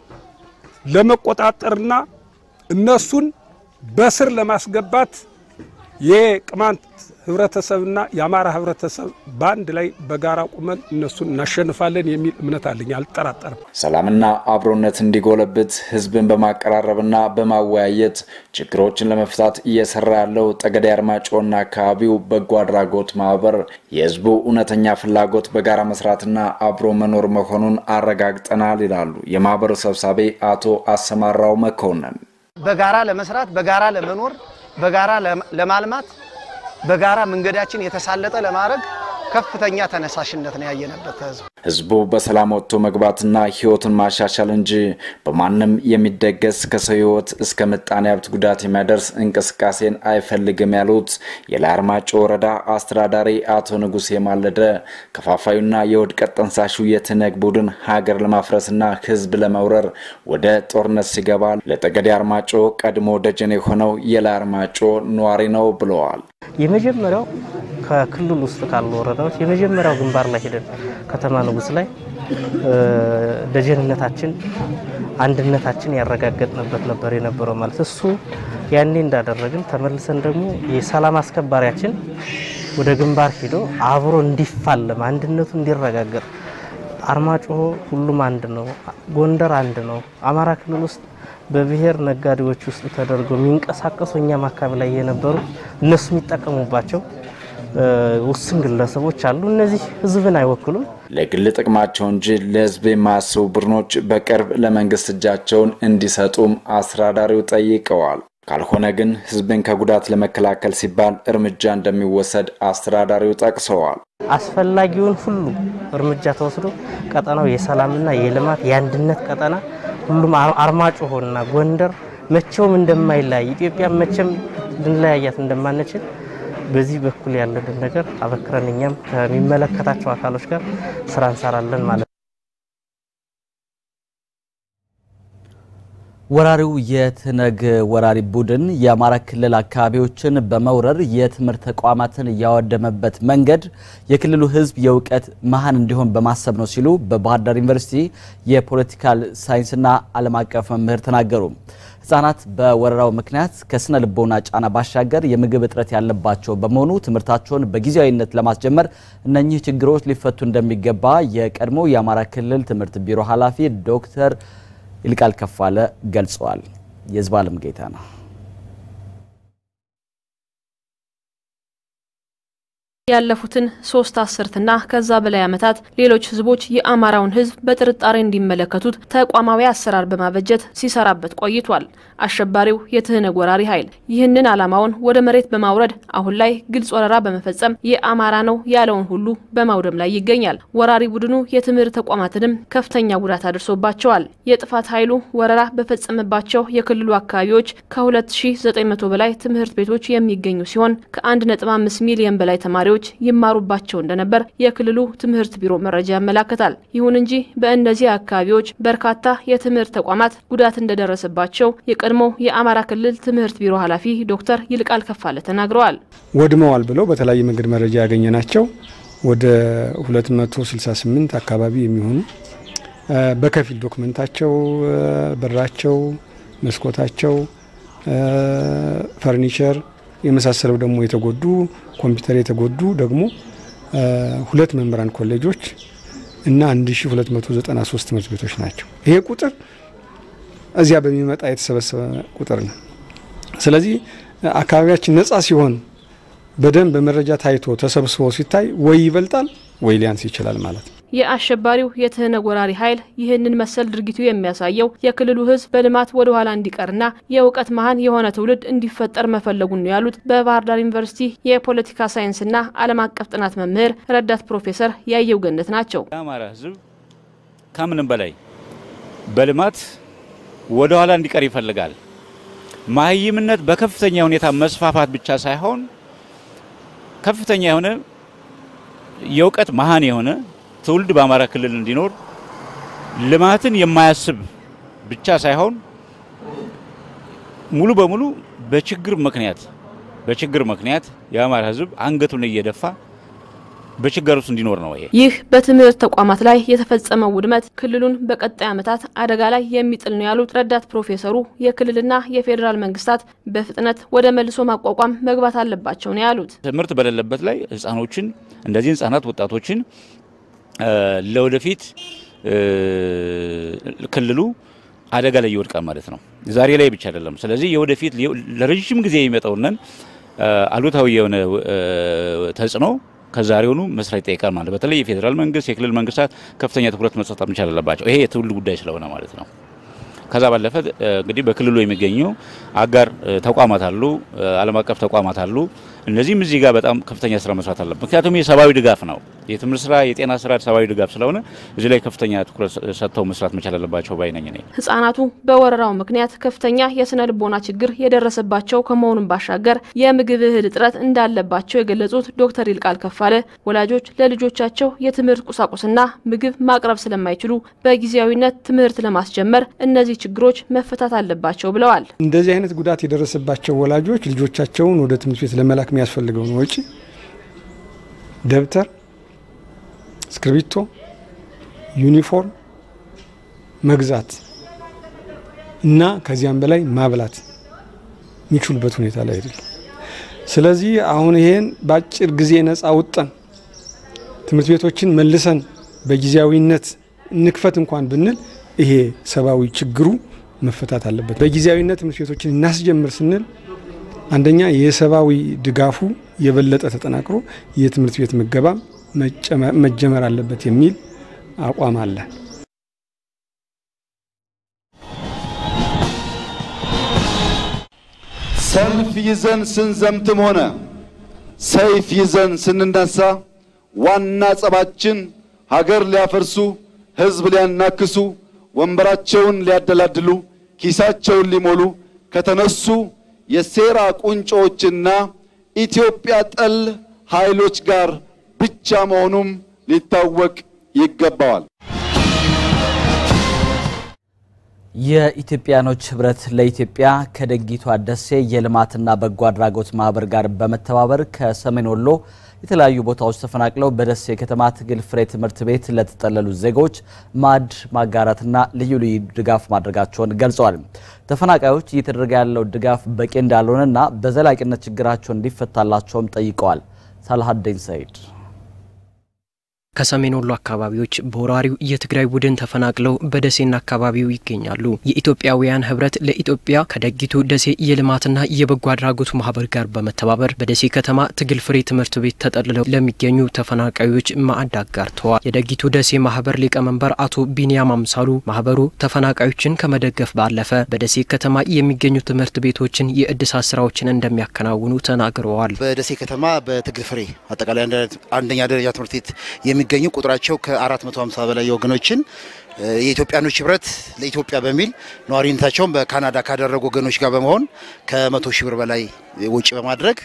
ለመቆጣጠርና እነሱን በስር ለማስገባት የቅማንት ህብረተሰብና የአማራ ህብረተሰብ ባንድ ላይ በጋራ ቁመን እነሱን እናሸንፋለን የሚል እምነት አለኝ አልጠራጠርም ሰላምና አብሮነት እንዲጎለብት ህዝብን በማቀራረብና በማወያየት ችግሮችን ለመፍታት እየሰራ ያለው ጠገዴ አርማጮና አካባቢው በጎ አድራጎት ማህበር የህዝቡ እውነተኛ ፍላጎት በጋራ መስራትና አብሮ መኖር መሆኑን አረጋግጠናል ይላሉ የማህበሩ ሰብሳቢ አቶ አሰማራው መኮንን በጋራ ለመስራት በጋራ ለመኖር በጋራ ለማልማት በጋራ መንገዳችን የተሳለጠ ለማድረግ ከፍተኛ ተነሳሽነት ነው ያየነበት ህዝብ ህዝቡ በሰላም ወጥቶ መግባትና ህይወቱን ማሻሻል እንጂ በማንም የሚደገስ ከሰው ህይወት እስከ ምጣኔ ሀብት ጉዳት የሚያደርስ እንቅስቃሴን አይፈልግም ያሉት የላርማጮ ወረዳ አስተዳዳሪ አቶ ንጉሴ ማለደ ከፋፋዩና የውድቀት ጠንሳሹ የትነግ ቡድን ሀገር ለማፍረስና ህዝብ ለመውረር ወደ ጦርነት ሲገባ ለጠገዴ አርማጮ ቀድሞ ደጀን የሆነው የላርማጮ ኗሪ ነው ብለዋል። የመጀመሪያው ከክልል ውስጥ ካሉ ወረዳዎች የመጀመሪያው ግንባር ላይ ሄደን ከተማ ንጉስ ላይ ደጀንነታችን አንድነታችን ያረጋገጥንበት ነበር የነበረው ማለት እሱ ያኔ እንዳደረግን ተመልሰን ደግሞ የሰላም አስከባሪያችን ወደ ግንባር ሄዶ አብሮ እንዲፋለም አንድነቱ እንዲረጋገጥ አርማጮ ሁሉም አንድ ነው ጎንደር አንድ ነው አማራ ክልል ውስጥ በብሔር ነጋዴዎች ውስጥ ተደርጎ የሚንቀሳቀሱ እኛም አካባቢ ላይ የነበሩ እነሱ የሚጠቀሙባቸው ውስን ግለሰቦች አሉ እነዚህ ህዝብን አይወክሉም ለግል ጥቅማቸው እንጂ ለህዝብ የማያስቡ ቡድኖች በቅርብ ለመንግስት እጃቸውን እንዲሰጡም አስተዳዳሪው ጠይቀዋል ካልሆነ ግን ህዝብን ከጉዳት ለመከላከል ሲባል እርምጃ እንደሚወሰድ አስተዳዳሪው ጠቅሰዋል አስፈላጊውን ሁሉ እርምጃ ተወስዶ ቀጠናው የሰላምና የልማት የአንድነት ቀጠና ሁሉም አርማጮና ጎንደር መቼም እንደማይላይ ኢትዮጵያ መቼም ልንለያያት እንደማንችል በዚህ በኩል ያለን ነገር አበክረንኛም ከሚመለከታቸው አካሎች ጋር ስራ እንሰራለን ማለት ወራሪው የትነግ ወራሪ ቡድን የአማራ ክልል አካባቢዎችን በመውረር የትምህርት ተቋማትን ያወደመበት መንገድ የክልሉ ህዝብ የውቀት መሃን እንዲሆን በማሰብ ነው ሲሉ በባሕርዳር ዩኒቨርሲቲ የፖለቲካል ሳይንስና ዓለም አቀፍ መምህር ተናገሩ። ህፃናት በወረራው ምክንያት ከስነ ልቦና ጫና ባሻገር የምግብ እጥረት ያለባቸው በመሆኑ ትምህርታቸውን በጊዜያዊነት ለማስጀመር እነኚህ ችግሮች ሊፈቱ እንደሚገባ የቀድሞ የአማራ ክልል ትምህርት ቢሮ ኃላፊ ዶክተር ይልቃል ከፋለ ገልጸዋል። የዝባለም ጌታ ነው። ያለፉትን ሶስት አስርትና ከዛ በላይ አመታት ሌሎች ህዝቦች የአማራውን ህዝብ በጥርጣሬ እንዲመለከቱት ተቋማዊ አሰራር በማበጀት ሲሰራበት ቆይቷል። አሸባሪው የትህነግ ወራሪ ኃይል ይህንን አላማውን ወደ መሬት በማውረድ አሁን ላይ ግልጽ ወረራ በመፈጸም የአማራ ነው ያለውን ሁሉ በማውደም ላይ ይገኛል። ወራሪ ቡድኑ የትምህርት ተቋማትንም ከፍተኛ ጉዳት አድርሶባቸዋል። የጥፋት ኃይሉ ወረራ በፈጸመባቸው የክልሉ አካባቢዎች ከ2900 በላይ ትምህርት ቤቶች የሚገኙ ሲሆን ከአንድ ነጥብ አምስት ሚሊዮን በላይ ተማሪዎች ይማሩባቸው እንደነበር የክልሉ ትምህርት ቢሮ መረጃ ያመለክታል። ይሁን እንጂ በእነዚህ አካባቢዎች በርካታ የትምህርት ተቋማት ጉዳት እንደደረሰባቸው የቀድሞ የአማራ ክልል ትምህርት ቢሮ ኃላፊ ዶክተር ይልቃል ከፋለ ተናግረዋል። ወድመዋል ብለው በተለያየ መንገድ መረጃ ያገኘናቸው ወደ ሁለት መቶ ስልሳ ስምንት አካባቢ የሚሆኑ በከፊል ዶክመንታቸው በራቸው መስኮታቸው ፈርኒቸር የመሳሰለው ደግሞ የተጎዱ ኮምፒውተር የተጎዱ ደግሞ ሁለት መምህራን ኮሌጆች እና አንድ ሺህ ሁለት መቶ ዘጠና ሶስት ትምህርት ቤቶች ናቸው። ይሄ ቁጥር እዚያ በሚመጣ የተሰበሰበ ቁጥር ነው። ስለዚህ አካባቢያችን ነፃ ሲሆን በደንብ በመረጃ ታይቶ ተሰብስቦ ሲታይ ወይ ይበልጣል ወይ ሊያንስ ይችላል ማለት ነው። የአሸባሪው የትህነግ ወራሪ ኃይል ይህንን መሰል ድርጊቱ የሚያሳየው የክልሉ ህዝብ በልማት ወደ ኋላ እንዲቀርና የውቀት መሃን የሆነ ትውልድ እንዲፈጠር መፈለጉን ነው ያሉት በባሕርዳር ዩኒቨርሲቲ የፖለቲካ ሳይንስና ዓለም አቀፍ ጥናት መምህር ረዳት ፕሮፌሰር ያየው ገነት ናቸው። የአማራ ህዝብ ከምንም በላይ በልማት ወደ ኋላ እንዲቀር ይፈልጋል። ማህይምነት በከፍተኛ ሁኔታ መስፋፋት ብቻ ሳይሆን ከፍተኛ የሆነ የውቀት መሃን የሆነ ትውልድ በአማራ ክልል እንዲኖር ልማትን የማያስብ ብቻ ሳይሆን ሙሉ በሙሉ በችግር ምክንያት በችግር ምክንያት የአማራ ህዝብ አንገቱን እየደፋ በችግር ውስጥ እንዲኖር ነው። ይህ በትምህርት ተቋማት ላይ የተፈጸመው ውድመት ክልሉን በቀጣይ አመታት አደጋ ላይ የሚጥል ነው ያሉት ረዳት ፕሮፌሰሩ የክልልና የፌደራል መንግስታት በፍጥነት ወደ መልሶ ማቋቋም መግባት አለባቸው ነው ያሉት። ትምህርት በሌለበት ላይ ህፃኖችን እንደዚህ ህፃናት ወጣቶችን ለወደፊት ክልሉ አደጋ ላይ ይወድቃል ማለት ነው። ዛሬ ላይ ብቻ አይደለም። ስለዚህ የወደፊት ለረጅም ጊዜ የሚመጣውንን አሉታዊ የሆነ ተጽዕኖ ከዛሬውኑ መስራት ይጠይቃል ማለት በተለይ የፌደራል መንግስት የክልል መንግስታት ከፍተኛ ትኩረት መስጠት መቻል አለባቸው። ይሄ የትውልድ ጉዳይ ስለሆነ ማለት ነው። ከዛ ባለፈ እንግዲህ በክልሉ የሚገኙ አጋር ተቋማት አሉ፣ ዓለም አቀፍ ተቋማት አሉ። እነዚህም እዚህ ጋር በጣም ከፍተኛ ስራ መስራት አለበት። ምክንያቱም የሰብአዊ ድጋፍ ነው። የትምህርት ስራ፣ የጤና ስራ ሰብአዊ ድጋፍ ስለሆነ እዚህ ላይ ከፍተኛ ትኩረት ሰጥተው መስራት መቻል አለባቸው ባይነኝ ነኝ። ህፃናቱ በወረራው ምክንያት ከፍተኛ የስነ ልቦና ችግር የደረሰባቸው ከመሆኑም ባሻገር የምግብ እህል እጥረት እንዳለባቸው የገለጹት ዶክተር ይልቃል ከፋለ ወላጆች ለልጆቻቸው የትምህርት ቁሳቁስና ምግብ ማቅረብ ስለማይችሉ በጊዜያዊነት ትምህርት ለማስጀመር እነዚህ ችግሮች መፈታት አለባቸው ብለዋል። እንደዚህ አይነት ጉዳት የደረሰባቸው ወላጆች ልጆቻቸውን ወደ ትምህርት ቤት ለመላክ የሚያስፈልገው ነው ወጪ ደብተር፣ እስክሪብቶ፣ ዩኒፎርም መግዛት እና ከዚያም በላይ ማብላት የሚችሉበት ሁኔታ ላይ አይደለም። ስለዚህ አሁን ይሄን ባጭር ጊዜ ነፃ ወጣን ትምህርት ቤቶችን መልሰን በጊዜያዊነት ንክፈት እንኳን ብንል ይሄ ሰብአዊ ችግሩ መፈታት አለበት። በጊዜያዊነት ትምህርት ቤቶችን እናስጀምር ስንል አንደኛ የሰብአዊ ድጋፉ የበለጠ ተጠናክሮ የትምህርት ቤት ምገባ መጀመር አለበት የሚል አቋም አለ። ሰልፍ ይዘን ስንዘምትም ሆነ ሰይፍ ይዘን ስንነሳ ዋና ጸባችን ሀገር ሊያፈርሱ፣ ህዝብ ሊያናክሱ፣ ወንበራቸውን ሊያደላድሉ፣ ኪሳቸውን ሊሞሉ ከተነሱ የሴራ ቁንጮችና ኢትዮጵያ ጠል ኃይሎች ጋር ብቻ መሆኑም ሊታወቅ ይገባዋል። የኢትዮጵያኖች ህብረት ለኢትዮጵያ ከደጊቱ ደሴ የልማትና በጎ አድራጎት ማህበር ጋር በመተባበር ከሰሜን ወሎ የተለያዩ ቦታዎች ተፈናቅለው በደሴ ከተማ ትግል ፍሬ ትምህርት ቤት ለተጠለሉ ዜጎች ማድ ማጋራትና ልዩ ልዩ ድጋፍ ማድረጋቸውን ገልጸዋል። ተፈናቃዮች እየተደረገ ያለው ድጋፍ በቂ እንዳልሆነና በዘላቂነት ችግራቸው እንዲፈታላቸውም ጠይቀዋል። ሳልሃዲን ሰይድ ከሰሜን ወሎ አካባቢዎች በወራሪው የትግራይ ቡድን ተፈናቅለው በደሴና አካባቢው ይገኛሉ። የኢትዮጵያውያን ህብረት ለኢትዮጵያ ከደጊቱ ደሴ የልማትና የበጎ አድራጎት ማህበር ጋር በመተባበር በደሴ ከተማ ትግል ፍሬ ትምህርት ቤት ተጠልለው ለሚገኙ ተፈናቃዮች ማዕድ አጋርተዋል። የደጊቱ ደሴ ማህበር ሊቀመንበር አቶ ቢኒያም አምሳሉ ማህበሩ ተፈናቃዮችን ከመደገፍ ባለፈ በደሴ ከተማ የሚገኙ ትምህርት ቤቶችን የእድሳት ስራዎችን እንደሚያከናውኑ ተናግረዋል። በደሴ ከተማ በትግል ፍሬ አጠቃላይ አንደኛ ደረጃ ትምህርት ቤት የሚገኙ ቁጥራቸው ከአራት መቶ ሃምሳ በላይ ወገኖችን የኢትዮጵያኖች ህብረት ለኢትዮጵያ በሚል ነዋሪነታቸውን በካናዳ ካደረጉ ወገኖች ጋር በመሆን ከመቶ ሺህ ብር በላይ ወጪ በማድረግ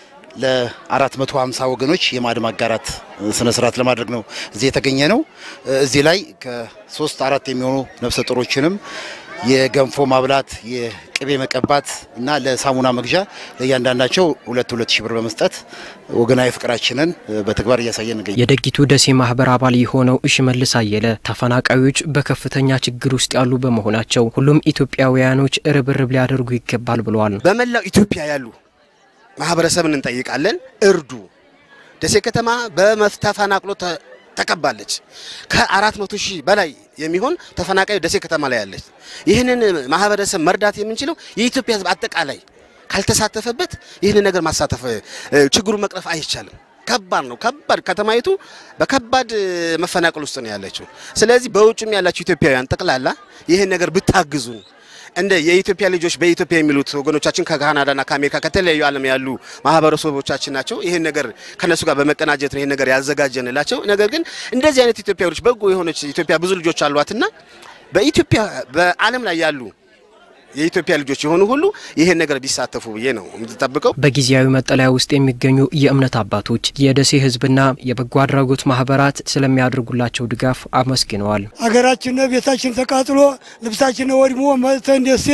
ለአራት መቶ ሃምሳ ወገኖች የማዕድ ማጋራት ስነ ስርዓት ለማድረግ ነው እዚህ የተገኘ ነው። እዚህ ላይ ከሶስት አራት የሚሆኑ ነፍሰ ጡሮችንም የገንፎ ማብላት የቅቤ መቀባት እና ለሳሙና መግዣ ለያንዳንዳቸው ሁለት ሁለት ሺህ ብር በመስጠት ወገናዊ ፍቅራችንን በተግባር እያሳየን እንገኛለን። የደጊቱ ደሴ ማህበር አባል የሆነው እሽመልስ አየለ ተፈናቃዮች በከፍተኛ ችግር ውስጥ ያሉ በመሆናቸው ሁሉም ኢትዮጵያውያኖች ርብርብ ሊያደርጉ ይገባል ብለዋል። በመላው ኢትዮጵያ ያሉ ማህበረሰብን እንጠይቃለን፣ እርዱ። ደሴ ከተማ በመተፈናቅሎ ተቀባለች። ከአራት መቶ ሺህ በላይ የሚሆን ተፈናቃይ ደሴ ከተማ ላይ ያለች። ይህንን ማህበረሰብ መርዳት የምንችለው የኢትዮጵያ ህዝብ አጠቃላይ ካልተሳተፈበት ይህንን ነገር ማሳተፍ ችግሩ መቅረፍ አይቻልም። ከባድ ነው። ከባድ ከተማይቱ በከባድ መፈናቀል ውስጥ ነው ያለችው። ስለዚህ በውጭም ያላችሁ ኢትዮጵያውያን ጠቅላላ ይህን ነገር ብታግዙ እንደ የኢትዮጵያ ልጆች በኢትዮጵያ የሚሉት ወገኖቻችን ከካናዳና ከአሜሪካ ከተለያዩ ዓለም ያሉ ማህበረሰቦቻችን ናቸው። ይሄን ነገር ከነሱ ጋር በመቀናጀት ነው ይሄን ነገር ያዘጋጀንላቸው። ነገር ግን እንደዚህ አይነት ኢትዮጵያውያን በጎ የሆነች ኢትዮጵያ ብዙ ልጆች አሏትና በኢትዮጵያ በዓለም ላይ ያሉ የኢትዮጵያ ልጆች የሆኑ ሁሉ ይሄን ነገር ቢሳተፉ ብዬ ነው የምትጠብቀው። በጊዜያዊ መጠለያ ውስጥ የሚገኙ የእምነት አባቶች የደሴ ህዝብና የበጎ አድራጎት ማህበራት ስለሚያደርጉላቸው ድጋፍ አመስግነዋል። አገራችን ቤታችን ተቃጥሎ ልብሳችን ወድሞ መተን ደሴ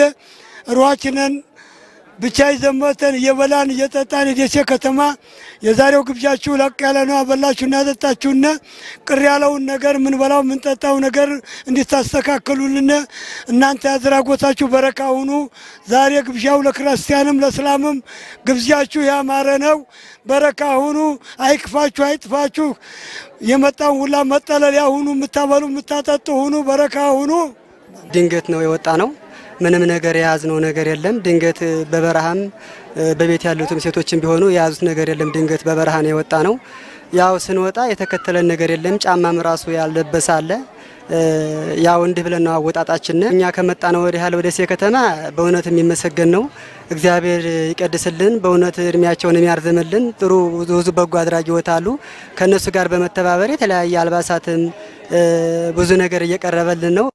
ሩዋችንን ብቻ ይዘመተን የበላን የጠጣን ደሴ ከተማ የዛሬው ግብዣችሁ ለቅ ያለ ነው። አበላችሁና ጠጣችሁና ቅር ያለውን ነገር ምን በላው ምን ጠጣው ነገር እንድታስተካክሉልን እናንተ ያድራጎታችሁ በረካ ሁኑ። ዛሬ ግብዣው ለክርስቲያንም ለእስላምም ግብዣችሁ ያማረ ነው። በረካ ሁኑ። አይክፋችሁ አይጥፋችሁ። የመጣው ሁላ መጠለያ ሁኑ። ምታበሉ ምታጠጡ ሁኑ። በረካ ሁኑ። ድንገት ነው የወጣ ነው። ምንም ነገር የያዝነው ነገር የለም። ድንገት በበረሃም በቤት ያሉትም ሴቶችም ቢሆኑ የያዙት ነገር የለም። ድንገት በበረሃ ነው የወጣ ነው። ያው ስንወጣ የተከተለን ነገር የለም። ጫማም ራሱ ያለበሰ አለ። ያው እንዲህ ብለን ነው አወጣጣችን እኛ ከመጣነው ወደ ያለ ወደ ደሴ ከተማ በእውነት የሚመሰገን ነው እግዚአብሔር ይቀድስልን በእውነት እድሜያቸውን የሚያርዝምልን ጥሩ ብዙ በጎ አድራጊዎች አሉ ከነሱ ጋር በመተባበር የተለያየ አልባሳትን ብዙ ነገር እየቀረበልን ነው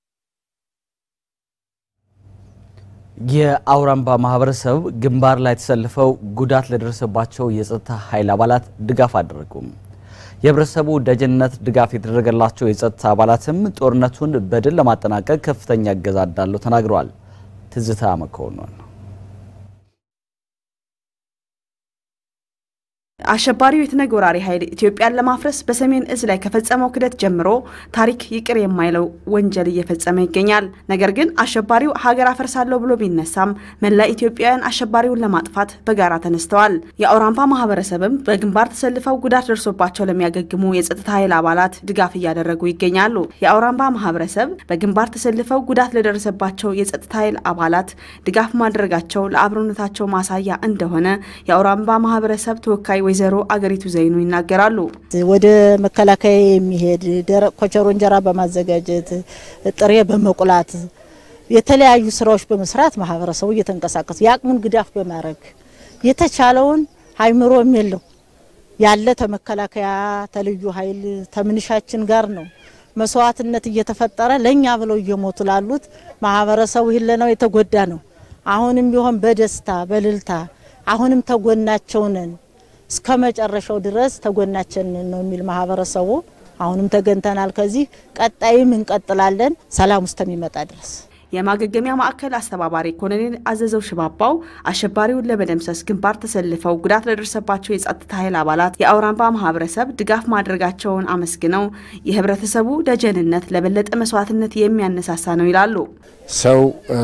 የአውራምባ ማህበረሰብ ግንባር ላይ ተሰልፈው ጉዳት ለደረሰባቸው የጸጥታ ኃይል አባላት ድጋፍ አደረጉ የህብረተሰቡ ደጀንነት ድጋፍ የተደረገላቸው የጸጥታ አባላትም ጦርነቱን በድል ለማጠናቀቅ ከፍተኛ እገዛ እንዳለው ተናግረዋል ትዝታ መኮንን አሸባሪው የተነጎራሪ ኃይል ኢትዮጵያን ለማፍረስ በሰሜን እዝ ላይ ከፈጸመው ክደት ጀምሮ ታሪክ ይቅር የማይለው ወንጀል እየፈጸመ ይገኛል ነገር ግን አሸባሪው ሀገር አፈርሳለሁ ብሎ ቢነሳም መላ ኢትዮጵያውያን አሸባሪውን ለማጥፋት በጋራ ተነስተዋል የአውራምባ ማህበረሰብም በግንባር ተሰልፈው ጉዳት ደርሶባቸው ለሚያገግሙ የጸጥታ ኃይል አባላት ድጋፍ እያደረጉ ይገኛሉ የአውራምባ ማህበረሰብ በግንባር ተሰልፈው ጉዳት ለደረሰባቸው የጸጥታ ኃይል አባላት ድጋፍ ማድረጋቸው ለአብሮነታቸው ማሳያ እንደሆነ የአውራምባ ማህበረሰብ ተወካይ ወይዘሮ አገሪቱ ዘይኑ ይናገራሉ ወደ መከላከያ የሚሄድ ደረቅ ኮቸሮ እንጀራ በማዘጋጀት ጥሬ በመቁላት የተለያዩ ስራዎች በመስራት ማህበረሰቡ እየተንቀሳቀሰ ያቅሙን ግዳፍ በማድረግ የተቻለውን ሃይምሮ የሚለው ያለ ተመከላከያ ተልዩ ኃይል ተምንሻችን ጋር ነው መስዋዕትነት እየተፈጠረ ለኛ ብለው እየሞቱ ላሉት ማህበረሰቡ ይለናው የተጎዳ ነው አሁንም ቢሆን በደስታ በልልታ አሁንም ተጎናቸው ነን እስከመጨረሻው ድረስ ተጎናችን ነው የሚል ማህበረሰቡ አሁንም ተገንተናል ከዚህ ቀጣይም እንቀጥላለን ሰላም ውስጥ የሚመጣ ድረስ የማገገሚያ ማዕከል አስተባባሪ ኮሎኔል አዘዘው ሽባባው አሸባሪውን ለመደምሰስ ግንባር ተሰልፈው ጉዳት ለደረሰባቸው የጸጥታ ኃይል አባላት የአውራምባ ማህበረሰብ ድጋፍ ማድረጋቸውን አመስግነው የህብረተሰቡ ደጀንነት ለበለጠ መስዋዕትነት የሚያነሳሳ ነው ይላሉ ሰው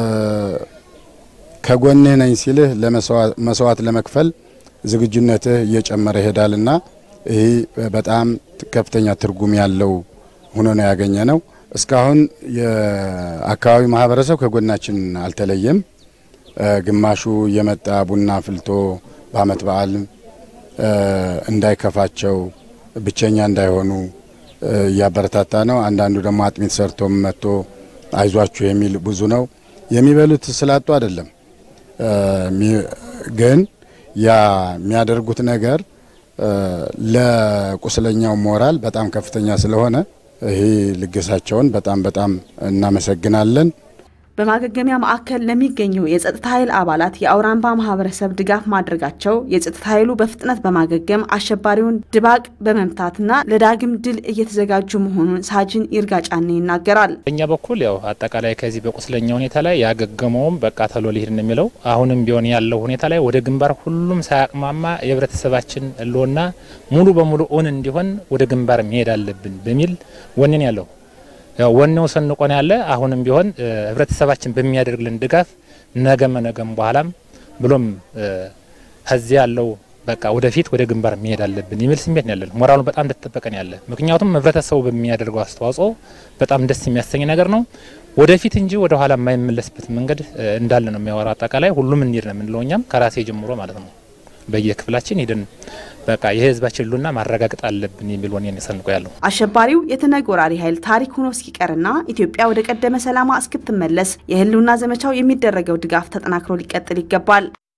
ከጎንህ ነኝ ሲልህ ለመስዋዕት ለመክፈል ዝግጁነትህ እየጨመረ ይሄዳልና ይሄ በጣም ከፍተኛ ትርጉም ያለው ሆኖ ነው ያገኘነው እስካሁን የአካባቢ ማህበረሰብ ከጎናችን አልተለየም ግማሹ የመጣ ቡና ፍልቶ በአመት በዓል እንዳይከፋቸው ብቸኛ እንዳይሆኑ ያበረታታ ነው አንዳንዱ ደግሞ አጥሚት ሰርቶ መጥቶ አይዟችሁ የሚል ብዙ ነው የሚበሉት ስላጡ አይደለም ግን ያ የሚያደርጉት ነገር ለቁስለኛው ሞራል በጣም ከፍተኛ ስለሆነ ይሄ ልገሳቸውን በጣም በጣም እናመሰግናለን በማገገሚያ ማዕከል ለሚገኙ የጸጥታ ኃይል አባላት የአውራምባ ማህበረሰብ ድጋፍ ማድረጋቸው የጸጥታ ኃይሉ በፍጥነት በማገገም አሸባሪውን ድባቅ በመምታትና ለዳግም ድል እየተዘጋጁ መሆኑን ሳጅን ይርጋጫኔ ይናገራል በእኛ በኩል ያው አጠቃላይ ከዚህ በቁስለኛ ሁኔታ ላይ ያገገመውም በቃ ተሎ ሊሄድ ነው የሚለው አሁንም ቢሆን ያለው ሁኔታ ላይ ወደ ግንባር ሁሉም ሳያቅማማ የህብረተሰባችን እሎና ሙሉ በሙሉ ኦን እንዲሆን ወደ ግንባር መሄድ አለብን በሚል ወነን ያለው ያው ወነው ሰንቆን ያለ አሁንም ቢሆን ህብረተሰባችን በሚያደርግልን ድጋፍ ነገም ነገም በኋላም ብሎም ከዚህ ያለው በቃ ወደፊት ወደ ግንባር መሄድ አለብን የሚል ስሜት ነው ያለን ሞራሉ በጣም ተተበቀን ያለ ምክንያቱም ህብረተሰቡ በሚያደርገው አስተዋጽኦ በጣም ደስ የሚያሰኝ ነገር ነው ወደፊት እንጂ ወደ ኋላ የማይመለስበት መንገድ እንዳለ ነው የሚያወራ አጠቃላይ ሁሉም እንዲር ነው ምንለውኛም ከራሴ ጀምሮ ማለት ነው በየክፍላችን ሄደን በቃ የህዝባችን ሉና ማረጋግጥ አለብን የሚል ወኔን ሰንቆ ያለው አሸባሪው የተነጎራሪ ኃይል ታሪክ ሆኖ ሲቀርና ኢትዮጵያ ወደ ቀደመ ሰላማ እስክትመለስ የህልውና ዘመቻው የሚደረገው ድጋፍ ተጠናክሮ ሊቀጥል ይገባል